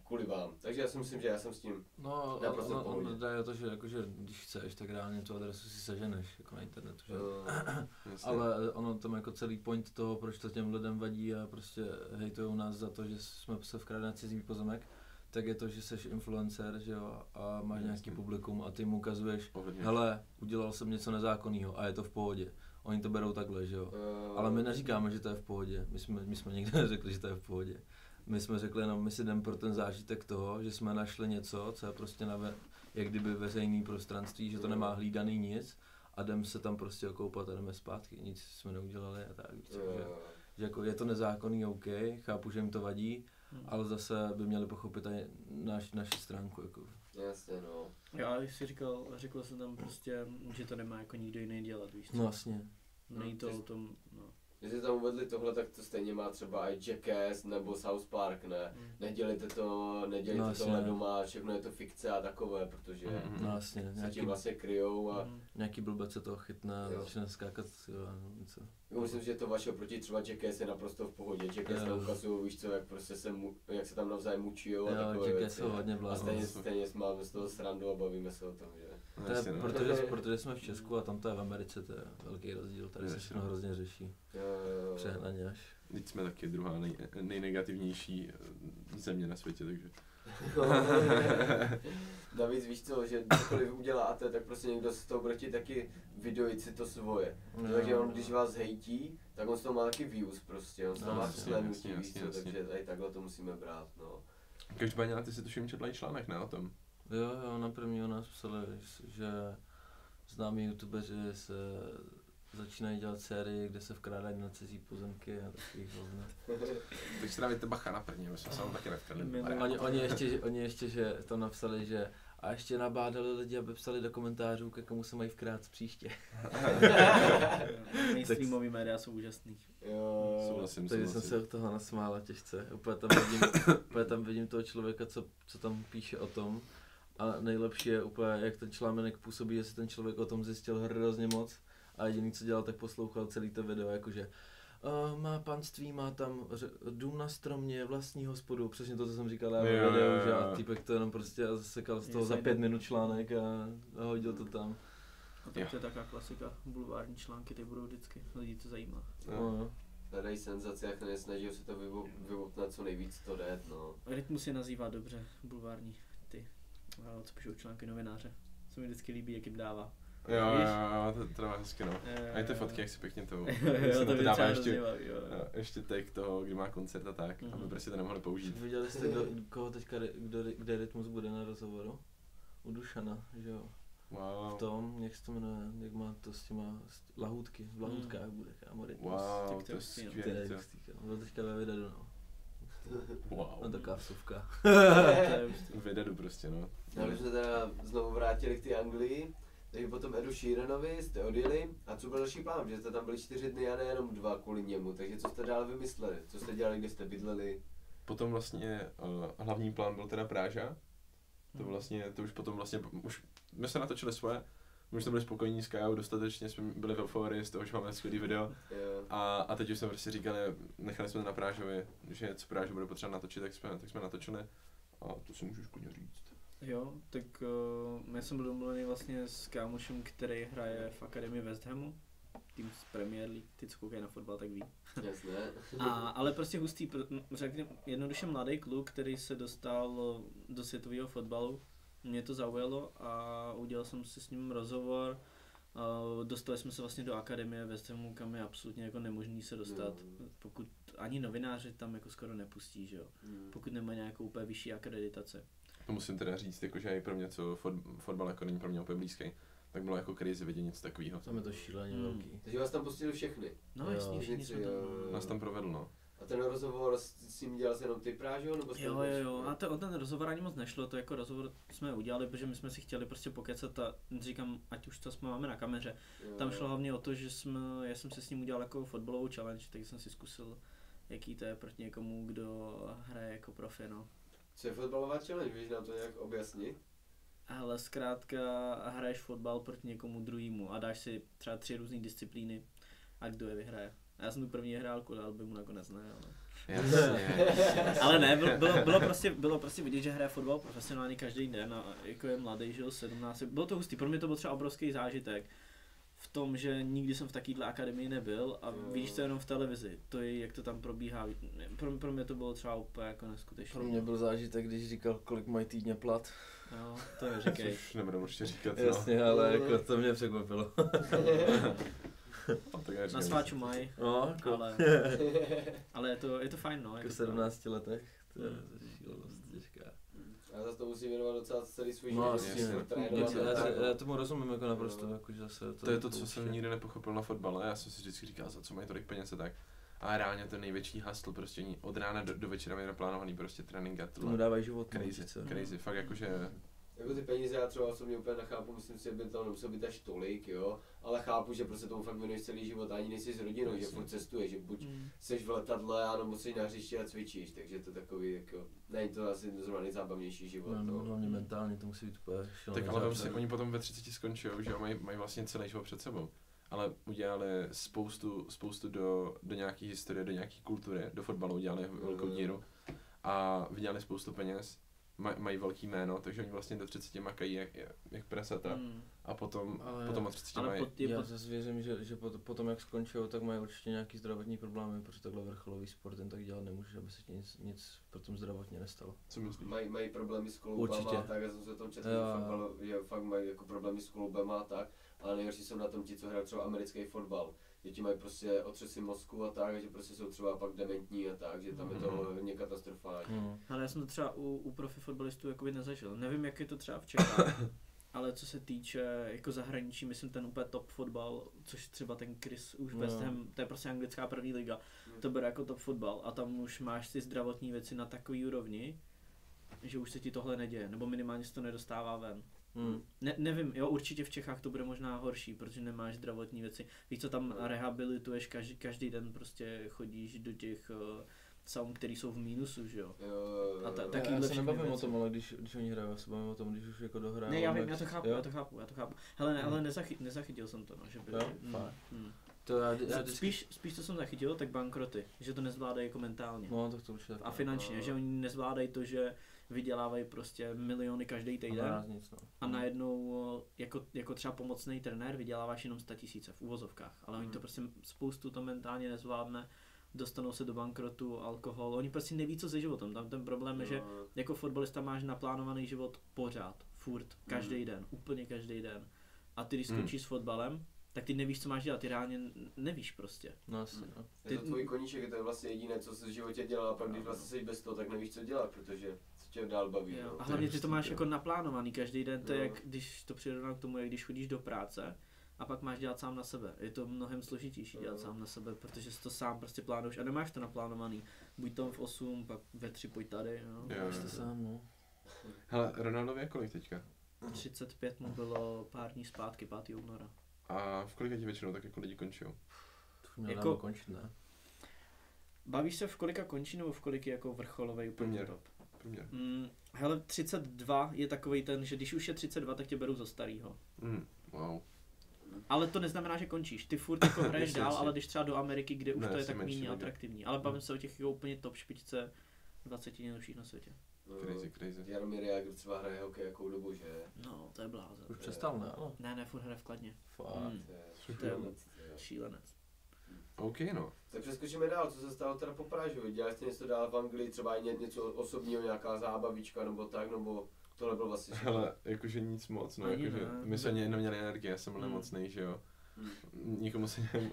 kvůli vám. Takže já si myslím, že já jsem s tím No, naprosto v on, pohodě. on jde o to, že, jakože, když chceš, tak reálně tu adresu si seženeš jako na internetu. Že? Uh, Ale ono tam jako celý point toho, proč to těm lidem vadí a prostě hejtujou nás za to, že jsme se vkradli na cizí pozemek, tak je to, že jsi influencer, že jo, a máš nějaký publikum a ty mu ukazuješ, hele, udělal jsem něco nezákonného a je to v pohodě. Oni to berou takhle, že jo. uh, Ale my neříkáme, že to je v pohodě. My jsme, my jsme nikdy neřekli, že to je v pohodě. My jsme řekli jenom, my si jdeme pro ten zážitek toho, že jsme našli něco, co je prostě na ve, jak kdyby veřejný prostranství, že to nemá hlídaný nic a jdeme se tam prostě okoupat a jdeme zpátky. Nic jsme neudělali a tak. Víc, uh, že, že jako je to nezákonný, OK, chápu, že jim to vadí, hmm. ale zase by měli pochopit i naš, naši stránku. Jako. Jasně, no. Já si říkal, řekl jsem tam prostě, že to nemá jako nikdo jiný dělat, víš co? No vlastně. Není to o tom, no. Když jste tam uvedli tohle, tak to stejně má třeba i Jackass nebo South Park, ne? Mm. Nedělejte to, nedělejte No, tohle jasně. doma, všechno je to fikce a takové, protože Mm. No vlastně, se nějaký, tím vlastně kryjou a Mm. nějaký blbec se toho chytne a Jo. začne skákat, jo, no, něco. jako myslím, že to vaše oproti třeba Jackass je naprosto v pohodě. Jackass Jo. tam ukazují, víš co, jak prostě se, mu, jak se tam navzájem mučijou a Jo, takové Jackass věci. jsou hodně A blázni. stejně, stejně máme z toho srandu a bavíme se o tom, že? To je, Jasně, no. protože, protože jsme v Česku a tam to je v Americe, to je velký rozdíl, tady se Jasně. všechno hrozně řeší, Jo, jo, jo. přehnaně až. Teď jsme taky druhá nej, nejnegativnější země na světě, takže. Navíc víš co, že cokoliv uděláte, tak prostě někdo z toho bude chtít taky videojit si to svoje. No. Takže on, když vás hejtí, tak on z toho má taky views prostě, on z toho No, má jasně, slednutí, jasně, víš co, jasně, takže tady takhle to musíme brát, no. Každopádně ty si tuším četla i článek, ne o tom? Jo, jo, na první o nás psali, že známí youtubeři se začínají dělat série, kde se vkrádají na cizí pozemky a takových hovno. Tak si dávíte bacha na první, my jsme se vám taky nevkradli. Oni, oni, ještě, oni ještě, že to napsali, že a ještě nabádali lidi, aby psali do komentářů, ke komu se mají vkrát příště. Mainstreamový média jsou úžasný. Jo, Souhlasím, Takže jsem souhlasím. se od toho nasmála těžce. Úplně tam vidím, úplně tam vidím toho člověka, co, co tam píše o tom. A nejlepší je úplně, jak ten článek působí, že si ten člověk o tom zjistil hrozně moc. A jediný, co dělal, tak poslouchal celý to video, jakože uh, má panství, má tam ře- dům na stromě, vlastní hospodu, přesně to, co jsem říkal já v Jo, videu, jo, že jo. a týpek to jenom prostě zasekal z toho za Inside pět out. minut článek a, a hodil to tam. A to je taková klasika, bulvární články, ty budou vždycky, lidi to zajímá. No, no. hledají senzace, jak nesnaží se to vyvo- vyvopnat co nejvíc to jde, no. Rytmus je nazývá dobře, bulvární, ty, a co píšou články novináře. Co mi vždycky líbí, jak jim dává. Jo, jo, Víš? jo, to, to má hezky, no. Eh, A i ty fotky, jak si pěkně to, jo, se to to dává třeba ještě, hrozně baví, jo. jo, ještě tag toho, kdy má koncert a tak, Mhm. aby prostě to nemohli použít. Viděli jste, kdo, koho teďka, ry- kdo, ry- kde Rytmus bude na rozhovoru? U Dušana, že jo? Wow, V tom, jak se to jmenuje, jak má to s těma s t- lahůdky, v lahůdkách bude, kámo, Rytmus. wow, Tak to to je je hustý, no. To je skvělé, to. hustý, kámo. Byl teďka ve videu, no. No Wow, taková vsuvka. To je hustý. vydedu prostě, no. No, my jsme teda znovu vrátili k té Anglii, takže potom Edu Sheeranovi jste odjeli a co byl další plán, že jste tam byli čtyři dny a nejenom dva kvůli němu, takže co jste dál vymysleli, co jste dělali, kde jste bydleli? Potom vlastně uh, hlavní plán byl teda Práža. To Mhm. vlastně, to už potom vlastně, už my jsme natočili svoje, my už jsme byli spokojení s Kajou, dostatečně jsme byli v euforii z toho, že máme skvělý video. Jo. A, a teď už jsme prostě říkali, nechali jsme to na Prážovi, že co Práže bude potřeba natočit, tak jsme, tak jsme natočili. A to si můžu klidně říct. Jo, tak uh, já jsem byl domluvený vlastně s kámošem, který hraje v akademii West Hamu, tým z Premier League, ty co koukají na fotbal, tak ví. Jasné. A, ale prostě hustý, pr- řekněme, jednoduše mladý kluk, který se dostal do světového fotbalu, mě to zaujalo a udělal jsem si s ním rozhovor. Uh, dostali jsme se vlastně do akademie West Hamu, kam je absolutně jako nemožný se dostat, Jo. pokud ani novináři tam jako skoro nepustí, že jo, Hmm. pokud nemají nějakou úplně vyšší akreditace. To musím teda říct, jakože i pro mě, co fot, fotbal jako není pro mě úplně blízký, tak bylo jako crazy vidět něco takového. Tam je to šíleně Hmm. velký. Takže vás tam pustili všechny. No Jo. jasně, všichni jsme tam. Jo. Nás tam provedl, no. A ten rozhovor s, s ním dělal se jenom ty Prážo, nebo jste Jo, byl jo, všichni? jo, a to, o ten rozhovor ani moc nešlo, to jako rozhovor jsme udělali, protože my jsme si chtěli prostě pokecat a říkám, ať už to jsme máme na kameře. Jo. Tam šlo hlavně o to, že jsme, já jsem se s ním udělal jako fotbalovou challenge, tak jsem si zkusil, jaký to je proti někomu, kdo hraje jako profi, no. Co je fotbalová challenge, víš nám to nějak objasnit? Ale zkrátka hraješ fotbal proti někomu druhému a dáš si třeba tři různé disciplíny a kdo je vyhraje. A já jsem tu první hrál kvůli albumu, nakonec ne, ale... Jasně. Ale ne, bylo, bylo, bylo, prostě, bylo prostě vidět, že hraje fotbal profesionálně každý den a jako je mladý, že jo, sedmnáct. Bylo to hustý, pro mě to byl třeba obrovský zážitek v tom, že nikdy jsem v takovéhle akademii nebyl a Jo. vidíš to jenom v televizi, to je, jak to tam probíhá. Pro, pro mě to bylo třeba úplně jako neskutečné. Pro mě byl zážitek, když říkal, kolik mají týdně plat. Jo, to je říkej. Což nebudu určitě říkat, no. Jasně, ale jako to mě překvapilo. Tak já Na říkám, sváču mají, No, jako, ale, ale je, to, je to fajn, no. jako Jako v sedmnácti letech, to je šílenost těžká. Já za to musím věnovat docela celý svůj No, život. jasně, že no. jsem trénovat Já, a tak, já, no. já tomu rozumím jako naprosto, jako, že zase To je to, co určitě- jsem nikdy nepochopil na fotbale, já jsem si vždycky říkal, za co mají tolik peněz a tak. A reálně to největší hustle, prostě oni od rána do, do večera mají naplánovaný prostě trénink a Tomu tohle. dávají život. Crazy, sice. crazy, fakt jakože, Jako ty peníze já třeba osobně úplně nechápu, myslím si, že by to nemuselo být až tolik, jo, ale chápu, že prostě tomu fakt věnuješ celý život a ani nejsi s rodinou, že Jasně. furt cestuješ, že buď Mm. seš v letadle, anebo jsi na hřišti a cvičíš, takže to takový jako, není to asi zrovna nejzábavnější život, No, no, no. hlavně mentálně to musí být úplně šílený tak ale vem si, zážitek. oni potom ve třiceti skončí, že jo, mají, mají vlastně celý život před sebou. Ale udělali spoustu, spoustu do, do nějaké historie, do nějaké kultury, do fotbalu udělali velkou díru a vydělali spoustu peněz, maj, mají velký jméno, takže oni vlastně do třiceti makají jak, jak presata Mm. a potom, Ale- potom od třiceti Ale mají, pod, je Já pod, zase věřím, že, že pot, potom jak skončí, tak mají určitě nějaký zdravotní problémy, protože takhle vrcholový sport jen tak dělat nemůže, aby se ti nic, nic pro tom zdravotně nestalo. co myslíš? Mají, mají problémy s kloubama Určitě. a tak, já jsem se o tom četl, Jo, že jo. fakt, bylo- že fakt mají jako problémy s kloubama a tak, ale nejhorší jsou na tom ti, co hrají třeba americký fotbal. Že ti mají prostě otřesy mozku a tak, a že prostě jsou třeba pak dementní a tak, že tam je to hodně katastrofální. Hmm. ale já jsem to třeba u, u profi fotbalistů jakoby nezažil. Nevím, jak je to třeba v Čechách, ale co se týče jako zahraničí, myslím ten úplně top fotbal, což třeba ten Chris už No. West Ham, to je prostě anglická první liga, to bere jako top fotbal a tam už máš ty zdravotní věci na takový úrovni, že už se ti tohle neděje, nebo minimálně se to nedostává ven. Hmm. Ne, nevím, jo, určitě v Čechách to bude možná horší, protože nemáš zdravotní věci. Víš co, tam rehabilituješ, každý, každý den prostě chodíš do těch uh, saun, který jsou v mínusu, že jo. Jo, A ta- jo, tak- Já, já Takovýhle se všechny nebavím o věci. tom, ale když, když oni hrajou, já se bavím o tom, když už jako dohrajou. Ne, já vím, jak- já to chápu, jo? já to chápu, já to chápu. Hele, ne, ale nezachy, nezachytil jsem to, no, že by... Jo? Mm, Fakt. mm. To já, já vždycky, Spíš, spíš co jsem zachytil, tak bankroty, že to nezvládají jako mentálně. No, tak to určitě. A finančně, že oni nezvládají to, že vydělávají prostě miliony každý A týden. naraz nic, no. A najednou o, jako, jako třeba pomocný trenér vyděláváš jenom sta tisíce v uvozovkách, ale oni to prostě spoustu to mentálně nezvládne, dostanou se do bankrotu, alkohol, oni prostě neví co se životem, tam ten problém je, že jo. jako fotbalista máš naplánovaný život pořád, furt, každý den, úplně každý den. A ty když skončíš s fotbalem, tak ty nevíš, co máš dělat, ty reálně n- nevíš prostě. No asi, no. Je to Ty- tvůj koníček, to je vlastně jediné, co jsi v životě dělal, a pak když vlastně jsi bez toho, tak nevíš, co dělat, protože co tě dál baví. Jo. No. A hlavně ty to hustý, máš jo. jako naplánovaný každý den, to je Jo. jak když to přirovnám k tomu, jak když chodíš do práce a pak máš dělat sám na sebe. Je to mnohem složitější dělat Jo. sám na sebe, protože si to sám prostě plánuješ a nemáš to naplánovaný. Buď tam v osm, pak ve tři pojď tady, no. Jo, Máš jo. to sám, no. Hele, Ronaldovi je kolik teďka? třicet pět mu bylo pár dní zpátky, pátého února. A v kolika ti většinou tak jako lidi končí? To už měl Jako- dávno končit, ne? Bavíš se v kolika končí nebo v kolik je jako vrcholový úplně Průměr. top? Průměr. Mm, hele, třicet dva je takový ten, že když už je třicet dva, tak tě berou za starýho. Mm, wow. Ale to neznamená, že končíš. Ty furt jako hraješ Jasně, dál, jasně. ale když třeba do Ameriky, kde už Ne, to je jsi tak menší méně liga. atraktivní. Ale bavím se o těch jako úplně top špičce dvacet nejlepších na světě. No, Crazy, crazy. Jaromír Jágr třeba hraje hokej jakou dobu, že? No, to je blázen. Už přestal, ne? Ale Ne, ne, furt hraje v Kladně. fakt. Mm, To je To je šílenec, jo. šílenec. OK, no. Tak přeskočíme dál, co se stalo teda po Pražovi? Dělali jste něco dál v Anglii, třeba i ně- něco osobního, nějaká zábavička nebo tak, nebo tohle bylo vlastně všechno? Hele, jakože nic moc, no, Ani jakože ne. my jsme ani neměli energii, já jsem byl Hmm. nemocnej, že jo. Hmm. Nikomu se ne...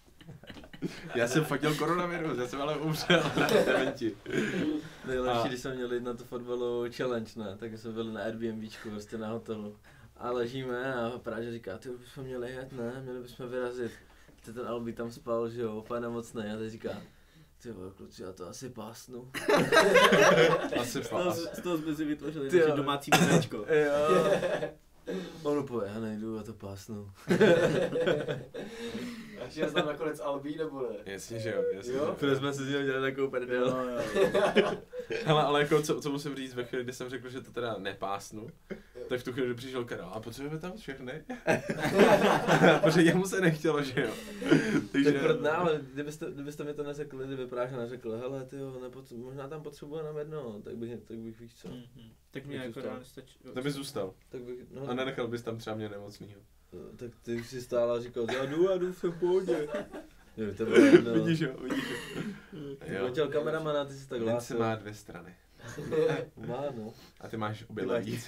Já jsem fotil koronavirus, já jsem ale umřel, dementi. Nejlepší, A- když jsme měli na to fotbalu challenge, ne? Tak jsme byli na Airbnbčku, prostě na hotelu. A ležíme a Práže říká, ty už bychom měli jet, ne? Měli bychom vyrazit. Ty ten Albi tam spal, že jo, úplně nemocný. A teď říká, ty vole, kluci, já to asi pásnu. Asi Z toho, fakt. z toho jsme si vytvořili Ty naše jo. domácí muzečko. Jo. On úplně, já nejdu, já to pásnu. A šel jsi tam nakonec Albí, nebo ne? Jasně, že jo, jasně. Jo? že Protože jsme si z něho dělali takovou prdel. Jo, jo. Hele, ale jako co, co musím říct ve chvíli, kdy jsem řekl, že to teda nepásnu, tak v tu chvíli přišel Karel a potřebujeme tam všechny. Protože jemu se nechtělo, že jo. Takže... Tak prdná, ale kdybyste, kdybyste mi to neřekli, kdyby Práša neřekl, hele tyjo, nepotře- možná tam potřebuje nám jedno, tak bych, tak bych víš co. Mm-hmm. Tak mě jako reálně stačí. To bys zůstal. Tak bych, no, a nenechal bys tam třeba mě nemocnýho. Tak ty si stála a říkal, já jdu, já jdu, jsem v pohodě. Jo, to bylo jedno. Vidíš jo, vidíš jo. Chtěl kameramana, ty si tak hlásil. Mince má dvě strany. Má, no. A ty máš obě levý.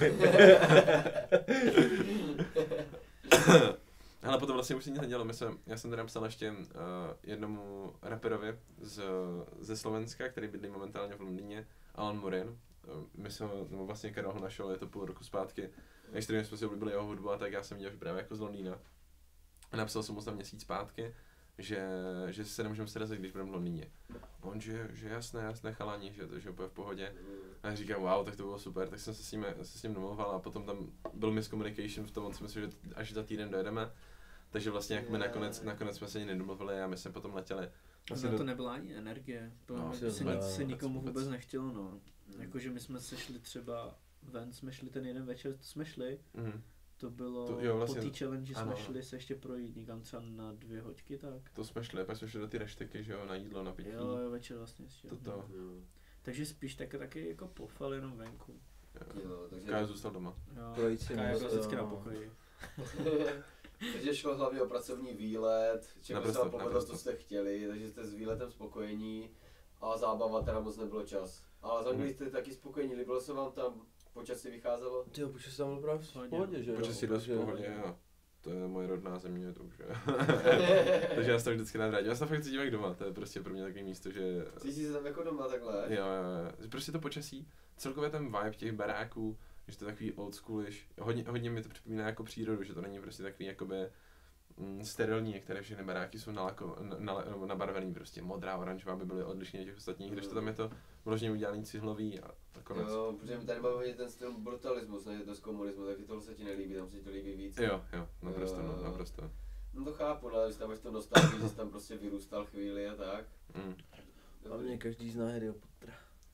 Ale potom vlastně už se nic nedělo. My jsme, já jsem teda napsal ještě uh, jednomu raperovi z, ze Slovenska, který bydlí momentálně v Londýně, Alan Morin. Uh, my jsme, nebo vlastně Karel ho našel, je to půl roku zpátky. Extrémně jsme si oblíbili jeho hudbu a tak já jsem viděl, že právě jako z Londýna. A napsal jsem mu tam měsíc zpátky, že, že se nemůžeme srazit, když budeme v Londýně. On, že, že jasné, jasné chalani, že to, že bude v pohodě. A já říkám, wow, tak to bylo super, tak jsem se s ním, se s ním domlouval a potom tam byl miscommunication v tom, on si myslel, že až za týden dojedeme. Takže vlastně jak my nakonec, nakonec jsme se ani nedomluvili a my jsme potom letěli. Asi no to nebyla ani energie, no, se, se, nic, se nikomu vůbec, vůbec nechtělo, no. Mm. Jakože my jsme se šli třeba ven, jsme šli ten jeden večer, to jsme šli. Mm. To bylo, to, jo, vlastně, po té challenge ano. Jsme šli se ještě projít někam třeba na dvě hoďky, tak. To jsme šli, pak jsme šli do ty rešteky, že jo, na jídlo, na pití. Jo, jo, večer vlastně ještě. Toto. No. Takže spíš tak, taky jako pofel jenom venku. Jo, jo takže... Kája zůstal doma. Jo, Kája byl vždycky na pokoji. Takže šlo hlavně o pracovní výlet, čemu se vám povedlo, co jste chtěli, takže jste s výletem spokojení a zábava teda moc nebylo čas. Ale za mě jste taky spokojení, líbilo se vám tam? Počasí vycházelo? Tyjo, počasí tam bylo právě v pohodě, že jo? Počasí dost v pohodě, jo. To je moje rodná země, to už je. Takže já se to vždycky nadrádím. Já se fakt cítím jak doma, to je prostě pro mě takové místo, že... Cítíš se tam jako doma takhle? Jo, jo, jo. Prostě to počasí, celkově ten vibe těch baráků, že to je takový old schoolish. Hodně, hodně mi to připomíná jako přírodu, že to není prostě takový jakoby mm, sterilní, některé všechny baráky jsou nalako, na, na, nabarvený prostě modrá, oranžová, aby byly odlišné těch ostatních, když to tam je to vložně udělaný cihlový a nakonec. Jo, protože tady máme hodně ten styl brutalismus, ne to z komunismu, taky tohle se ti nelíbí, tam se ti to líbí víc. Jo, jo, naprosto, no, naprosto. No to chápu, ale když tam máš to nostalgii, že jsi tam prostě vyrůstal chvíli a tak. Mm. Hlavně každý zná Harryho Pottera.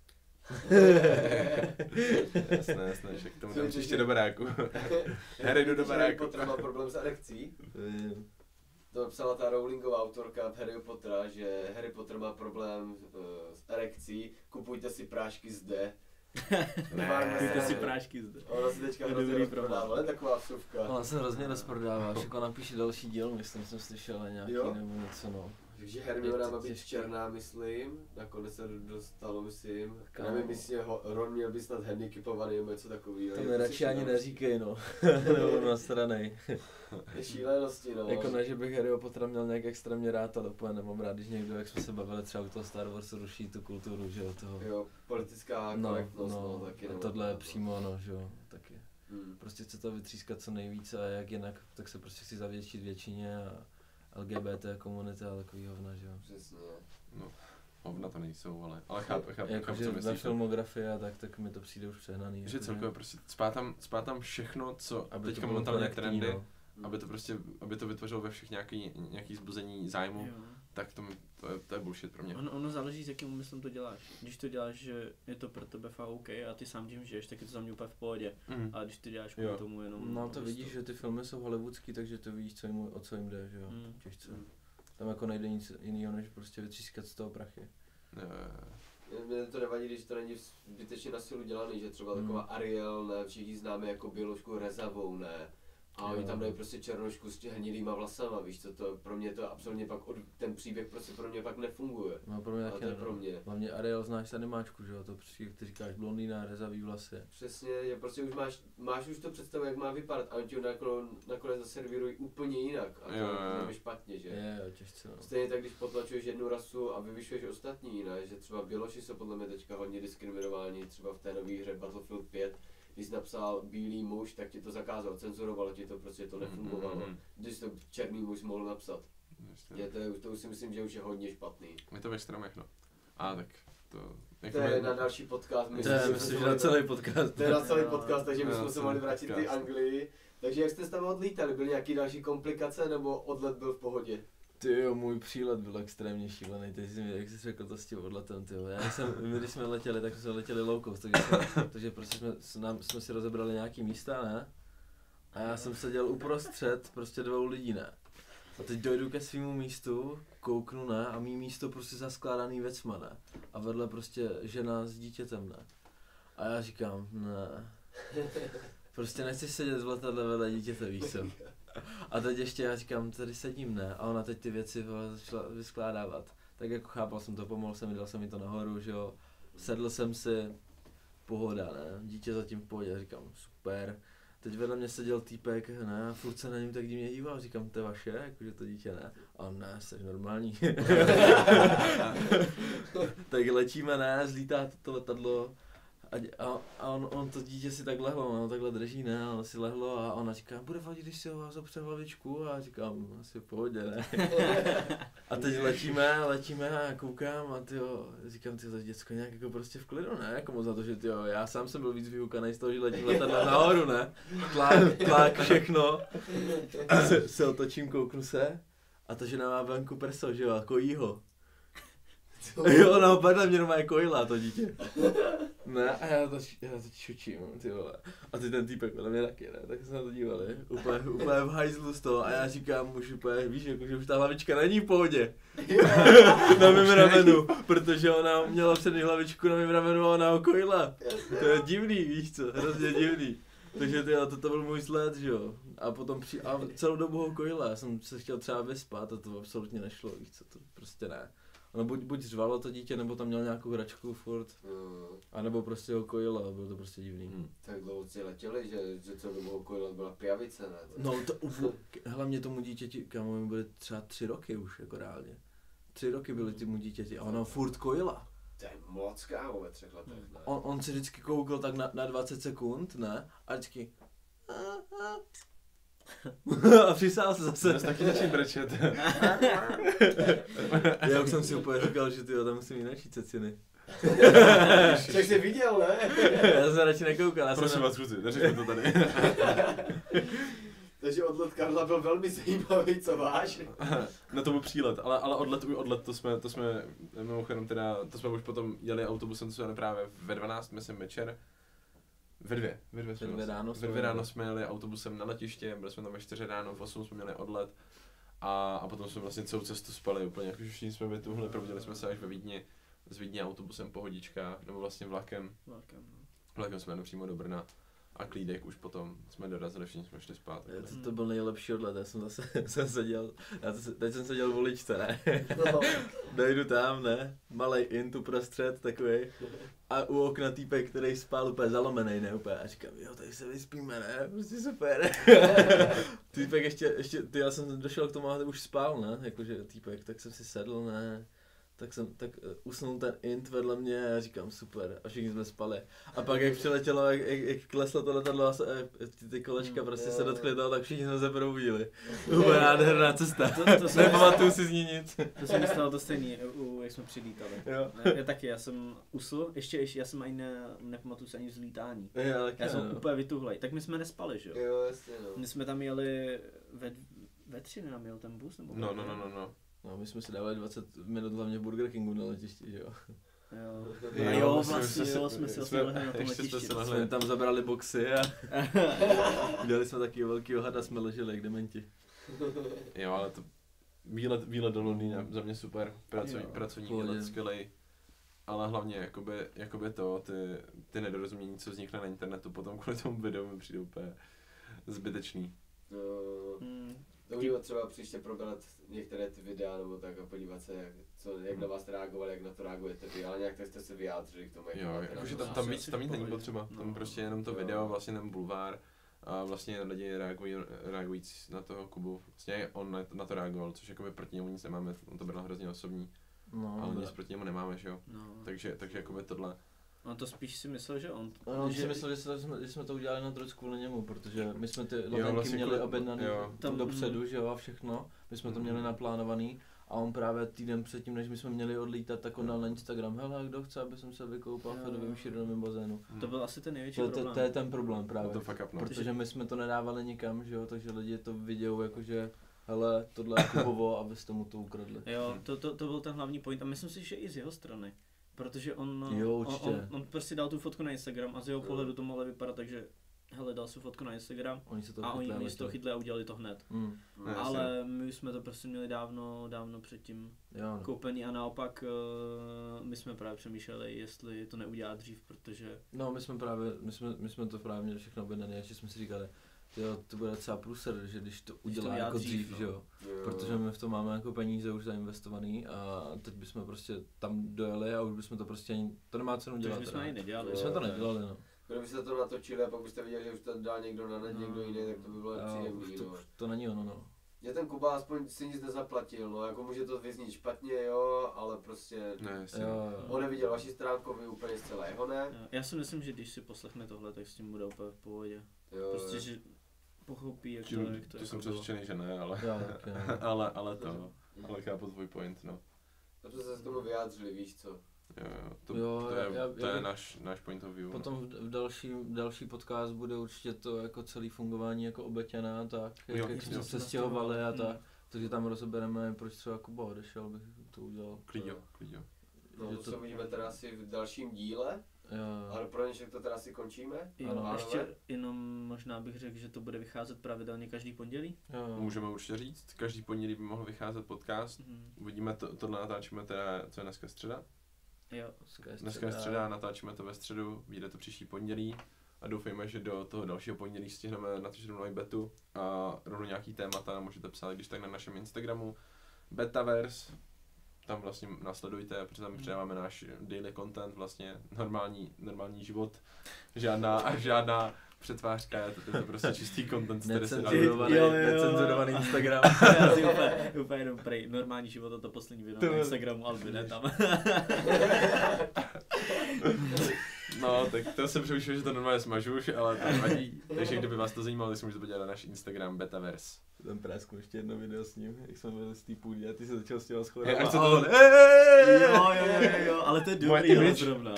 jasné, jasné, že k tomu dám příště do baráku. Harry jdu do baráku. Harry Potter má problém s erekcí. To psala ta Rowlingová autorka Harry Pottera, že Harry Potter má problém uh, s erekcí, kupujte si prášky zde. Ne, kupujte si prášky zde. Ona si teďka hrozně rozprodává, ne taková vsuvka. Ona se hrozně rozprodává, všechno napíše další díl, myslím, jsem slyšel nějaký jo? Nebo něco, no. Takže Hermiona má být černá, myslím, nakonec se dostalo, myslím. Kámo. Nevím, myslím, že Ron měl být snad handicapovaný nebo něco takového. To mi radši ani neříkej, no. Nebo nasranej. Je šílenosti, no. Jako ne, že bych Harryho Pottera měl nějak extrémně rád, ale úplně nemám rád, když někdo, jak jsme se bavili třeba u toho Star Wars, ruší tu kulturu, že jo, toho. Jo, politická no, korektnost, no, no, taky. A tohle je přímo, no, že jo, taky. Hmm. Prostě chce to vytřískat co nejvíce a jak jinak, tak se prostě chci zavětšit většině a L G B T komunita a takový hovna, že jo. Přesně. No, hovna to nejsou, ale, ale chápu, chápu, jako, chápu, že co myslíš. Na filmografii a tak, tak mi to přijde už přehnaný. Že jako, celkově že... prostě spát tam, spát tam všechno, co aby teďka momentálně trendy, no. aby to prostě, aby to vytvořilo ve všech nějaký, nějaký zbuzení zájmu, jo. tak to, to, je, to je bullshit pro mě. Ono, ono záleží, s jakým úmyslem to děláš. Když to děláš, že je to pro tebe fakt OK a ty sám tím žiješ, tak je to za mě úplně v pohodě. Mm. Ale když ty děláš kvůli tomu jenom... No to vidíš, to... že ty filmy jsou hollywoodský, takže to víš, co jim, o co jim jde, že jo, mm. těžce. Mm. Tam jako nejde nic jiného, než prostě vytřískat z toho prachy. Mně to nevadí, když to není zbytečně na silu dělaný, že třeba mm. taková Ariel, ne, všichni známe jako běložku rezavou, ne. A oni tam dají prostě černošku s hnilýma vlasama, víš co, to pro mě to absolutně pak, od, ten příběh prostě pro mě pak nefunguje. No pro mě taky ne, pro mě. Hlavně Ariel znáš z animáčku, že jo, to příběh, ty říkáš blondýna, rezavý vlasy. Přesně, je prostě už máš, máš už to představu, jak má vypadat a oni ti ho nakonec, nakonec zaservírují úplně jinak a to je špatně, že? Je, jo, těžce, no. Stejně tak, když potlačuješ jednu rasu a vyvyšuješ ostatní, ne, že třeba běloši jsou podle mě teďka hodně diskriminováni, třeba v té nové hře Battlefield pět. Když jsi napsal bílý muž, tak ti to zakázal, cenzurovalo ti to, prostě to nefungovalo. Mm-hmm. Když to černý muž mohl napsat. Je to, to už si myslím, že už je hodně špatný. Je to ve stromech, no. A tak to... To je na další podcast. My to je, myslím, že na celý podcast. To je na celý podcast, takže my jsme se mohli vrátit ty Anglii. Takže jak jste tam odlítali, byly nějaký další komplikace, nebo odlet byl v pohodě? Ty jo, můj přílet byl extrémně šílený, teď jsi mi, jak jsi řekl to s tím odletem, ty jo. Já jsem, my když jsme letěli, tak jsme letěli low cost, takže, jsme, takže prostě jsme, s nám, jsme si rozebrali nějaký místa, ne? A já jsem seděl uprostřed prostě dvou lidí, ne? A teď dojdu ke svému místu, kouknu, ne? A mý místo prostě zaskládaný věcma, ne? A vedle prostě žena s dítětem, ne? A já říkám, ne. Prostě nechci sedět v letadle vedle dítěte, víš co? A teď ještě já říkám, tady sedím, ne? A ona teď ty věci začala vyskládávat. Tak jako chápal jsem to, pomohl jsem mi, dal jsem mi to nahoru, že jo. Sedl jsem si, pohoda, ne? Dítě zatím v pohodě, říkám, super. Teď vedle mě seděl týpek, ne? A furt se na něm tak divně díval, říkám, to je vaše, jakože to dítě, ne? A on, ne, jsi normální. Tak letíme, ne? Zlítá to letadlo. A, a, a on, on to dítě si tak lehlo, no, takhle drží, ne, ono si lehlo a ona říká, bude vadit, když si ho vás opře hlavičku, a říkám, asi v pohodě, ne. A teď letíme, letíme a koukám a tyjo, říkám, tyjo, to děcko nějak jako prostě v klidu, ne, jako moc za to, že tyjo, já sám jsem byl víc vyhukanej z toho, že letím letadla nahoru, ne, tlak, tlak, všechno, se, se otočím, kouknu se a ta žena má venku prso, že jo, a kojí ho. Jo, no, vedle mě normálně kojila to dítě. Ne, a já to, já to čučím, ty vole. A ty ten týpek vedle mě taky, ne, tak jsme na to dívali, úplně, úplně v hajzlu z toho a já říkám už úplně, víš, jako, že už ta hlavička není v pohodě. Na mém ramenu, protože ona měla přední hlavičku na mém ramenu a ona ho kojila. To je divný, víš co, hrozně divný. Takže ty, to, to byl můj sled, že jo. A potom při, a celou dobu ho kojila, já jsem se chtěl třeba vyspat a to absolutně nešlo, víš co, to prostě ne. Ono buď, buď řvalo to dítě, nebo tam měl nějakou hračku furt, mm. a nebo prostě ho kojila, bylo to prostě divný. Hmm. Tak dlouho si letěli, že, že co dobu ho kojila byla pijavice, ne? No to uvu, hlavně tomu dítěti, kámo, mi byly třeba tři roky už, jako reálně. Tři roky byly tomu dítěti a ona furt kojila. To je moc, kámo, ve třech letech, ne? On, on si vždycky koukal tak na, na dvacet sekund, ne? A vždycky... A přisál se zase. Zase taky začít brečet. Já už jsem si úplně říkal, že tyjo, tam musím jít načít ceciny. Tak jsi viděl, ne? Já jsem radši nekoukal. Prosím jsem vás, kluci, neřekli to tady. Takže odlet Karla byl velmi zajímavý, co máš? Na to byl přílet, ale, ale odlet, odlet, to jsme, to jsme, mimochodem teda, to jsme už potom jeli autobusem, to jsme právě ve dvanáct, myslím, večer. Ve dvě, ve dvě jsme, ve dvě ráno, ve dvě ráno jsme jeli autobusem na letiště, byli jsme tam ve čtyři ráno, v osm jsme měli odlet a, a potom jsme vlastně celou cestu spali úplně, jako všichni jsme vytuhli, probudili jsme se až ve Vídni, z Vídně autobusem pohodička, nebo vlastně vlakem, Vlakem, no. vlakem jsme jeli přímo do Brna a klídek už potom jsme dorazili, všichni jsme šli spát. To, to byl nejlepší odlet, já jsem zase jsem seděl, já to, teď jsem seděl v uličce, ne? No. Dojdu tam, ne? Malej int uprostřed, takovej. A u okna týpek, který spál úplně zalomenej, ne? Úplně. A říkám, jo, tady se vyspíme, ne? Prostě super. Týpek ještě, ještě, ty, já jsem došel k tomu, a už spál, ne? Jakože týpek, tak jsem si sedl, ne? Tak jsem, tak uh, usnul ten int vedle mě a já říkám super a všichni jsme spali. A pak jak přiletělo, jak, jak, jak kleslo to letadlo a se, ty, ty kolečka prostě se dotkly toho, tak všichni jsme se probudili. Úplně nádherná cesta. To, to nepamatuju si z ní nic. To se mi stalo to stejný, u, jak jsme přilítali. Jo. Já, já taky, já jsem usl, ještě, ještě já jsem ani ne, nepamatuju si ani vzlítání. Já, já jsem no. úplně vytuhlej, tak my jsme nespali, že jo? Jo, jasně, no. My jsme tam jeli ve, ve tři nám jel ten bus, nebo? No, no, no, no, no. No, my jsme si dávali dvacet minut hlavně v Burger Kingu na letišti, že jo? Jo, jo, a jo, jsme, vlastně, jsme, jo, jsme si jsme, vlastně na tom letišti. Jsme tam zabrali boxy a dělali jsme taky velký hada, jsme leželi jak dementi. Jo, ale to výlet, výlet do Londýna, za mě super, pracovní, pracovní výlet, skvělej. Ale hlavně jakoby, jakoby to, ty, ty nedorozumění, co vznikne na internetu, potom kvůli tomu videu mi přijde úplně zbytečný. No, hmm. to můžeme třeba příště probrat některé ty videa nebo tak a podívat se, jak, co, jak na vás reagovali, jak na to reagujete vy, ale nějak tak jste se vyjádřili k tomu, jak jo, jakože tam, tam víc, tam víc není potřeba, tam no. prostě jenom to jo. video, vlastně ten bulvár a vlastně lidi reagují, reagujíc na toho Kubu, vlastně on na, na to reagoval, což jakoby proti němu nic nemáme, on to byl hrozně osobní, no, ale nic proti němu nemáme, že jo, no. takže, takže jakoby tohle. On to spíš si myslel, že on... No, on že... si myslel, že jsme, že jsme to udělali na trošku kvůli němu, protože my jsme ty letenky vlastně měli objednaný tam dopředu, že jo, a všechno. My jsme to měli naplánovaný a on právě týden předtím, než my jsme měli odlítat, tak on dal na Instagram, hele, kdo chce, aby jsem se vykoupal v fedovým šířenovým bazénu. To byl asi ten největší to, problém. To, to je ten problém právě, to fuck up, no. protože my jsme to nedávali nikam, že jo, takže lidi to vidějí jakože hele, tohle je Kubovo, abyste mu to ukradli. Jo, to, to, to byl ten hlavní point a myslím si, že i z jeho strany. Protože on, Jo, on, určitě. on, on prostě dal tu fotku na Instagram a z jeho pohledu to mohlo vypadat tak, že hele, dal si fotku na Instagram Oni se to a oni, chytli oni si to chytli a udělali to hned. Mm. Ne, Ale my jsme to prostě měli dávno, dávno předtím Jo, no. koupený a naopak uh, my jsme právě přemýšleli, jestli to neudělat dřív, protože No, my jsme právě, my jsme, my jsme to právě měli všechno objednané, a že jsme si říkali, jo, to bude docela průser, že když to udělá udělá jako dřív, dřív, no. že jo. Jo. Protože my v tom máme jako peníze už zainvestovaný a teď bychom prostě tam dojeli a už bychom to prostě ani, to nemá cenu to dělat. už bychom teda. ani nedělali. My jsme to nedělali, no. Kdybyste to natočili a pak byste viděli, že už to dá někdo na net, No. někdo jiný, tak to by bylo Jo, příjemný, už to, no. už to není ono, no. Mě ten Kuba aspoň si nic nezaplatil, no, jako může to vyznít špatně, jo, ale prostě Ne, jasně. Jo, jo. on neviděl vaši stránku, vy úplně zcela jeho ne. Jo, já si myslím, že když si poslechne tohle, tak s tím bude úplně v pohodě. Jo, Prostě, jo. že pochopí, jak to, Tím, jak to, to jako jsem bylo. přesvědčený, že ne, ale, Jo, taky, no. ale, ale to, ale chápu tvůj point, no. Dobře se k tomu vyjádřili, víš co. Jo, jo, to, Jo, to je, já- to já je bych- náš, náš point of view. Potom v, v další, další podcast bude určitě to jako celý fungování jako Obeťana, tak jak, Jo, jak jsme jo. se stěhovali a Hmm. tak. Takže tam rozebereme, proč třeba Kuba odešel, bych to udělal. Klíďo, klíďo. No Že to to- se uvidíme teda asi v dalším díle, Jo. ale pro dnešek to teda asi končíme. Jo, Ano. a ještě jenom možná bych řekl, že to bude vycházet pravidelně každý pondělí. Jo. Můžeme určitě říct, každý pondělí by mohl vycházet podcast. Mhm. Uvidíme, to, tohle natáčíme teda, co je dneska středa. Jo. Dneska je Dneska je středa, natáčíme to ve středu, vyjde to příští pondělí. A doufejme, že do toho dalšího pondělí stihneme natočit novou betu a rovnou nějaký témata můžete psát, když tak na našem Instagramu Betaverse. Tam vlastně následujte, protože tam přidáváme náš daily content, vlastně normální, normální život. Žádná a žádná přetvářka, je to, je to prostě čistý content, který se dá Necenzurovaný, Jo, jo, jo. necenzurovaný Instagram. Já si úplně, úplně jenom prej, normální život a to poslední video To na je- Instagramu, ale ne tam. No, tak to jsem přemýšlel, že to normálně smažu už, ale to vadí. Takže kdyby vás to zajímalo, tak si můžete podívat na náš Instagram Betaverse. Tam prásknu ještě jedno video s ním, jak jsme byli z té půdě a ty se začal s těma Hej, schodama. až se a to- on, Jo, jo, jo, jo, jo, ale to je Moje dobrý ale image. zrovna.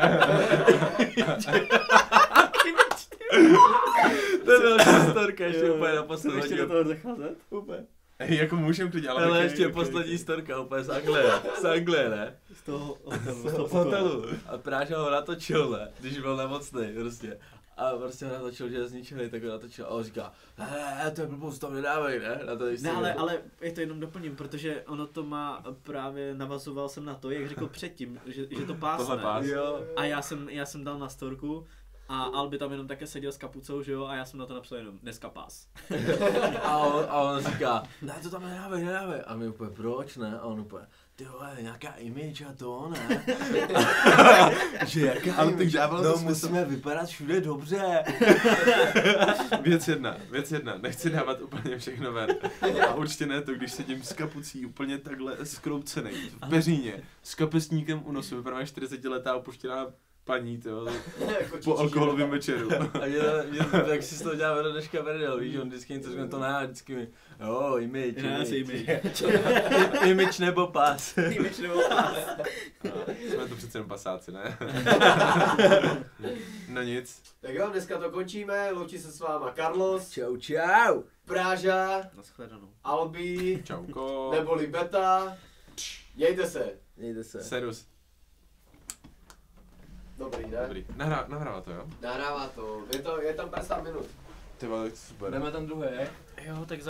to je další storka, ještě Jo, úplně na Chceš poslední. ještě do toho zacházet? Úplně. Hej, jako můžem klidně, ale... Ale taky- ještě ok, poslední ok. storka, úplně z Anglie, z Anglie, ne? Z toho hotelu. Z toho hotelu. A Práža ho natočil, ne? Když byl nemocný, prostě. A prostě ho natočil, že je zničený, tak ho natočil a on říká, he, to je blbost, tam nedávej, ne? Na to Ne, ale, ale je to jenom doplním, protože ono to má právě, navazoval jsem na to, jak řekl předtím, že, že to pásne. Tohle pás. Jo. A já jsem, já jsem dal na storku a Albi tam jenom také seděl s kapucou, že jo, a já jsem na to napsal jenom dneska pás. A on, a on říká, ne, to tam nedávej, nedávej. A my úplně, proč ne? A on úplně, ty vole, nějaká image a to, ne? Že jaká Ale tak image? dávalo to No smysl. musíme vypadat všude dobře. Věc jedna, věc jedna, nechci dávat úplně všechno ven. A určitě ne to, když sedím s kapucí úplně takhle skroucený v peříně, s kapesníkem u nosu, vypadá čtyřicetiletá opuštěná paní, tyjo, po alkoholovém večeru. A mě, mě, tak si z toho dělá do dneška brdel, víš, on vždycky něco řekne, to ne, vždycky mi, jo, image, Já si image. image. Image nebo pas. Image nebo pás. Jsme to přece jen pasáci, ne? No nic. Tak jo, dneska to končíme, loučí se s váma Carlos, Čau, čau. Práža, Nashledanou. Albi, Čauko. neboli Beta. Mějte se. Mějte se. Serus. Dobrý, ne? Dobrý. Nahrá, nahrává to, jo? Nahrává to. Je, to, je tam padesát minut. Ty vole, super. Jdeme tam druhé. Jo, tak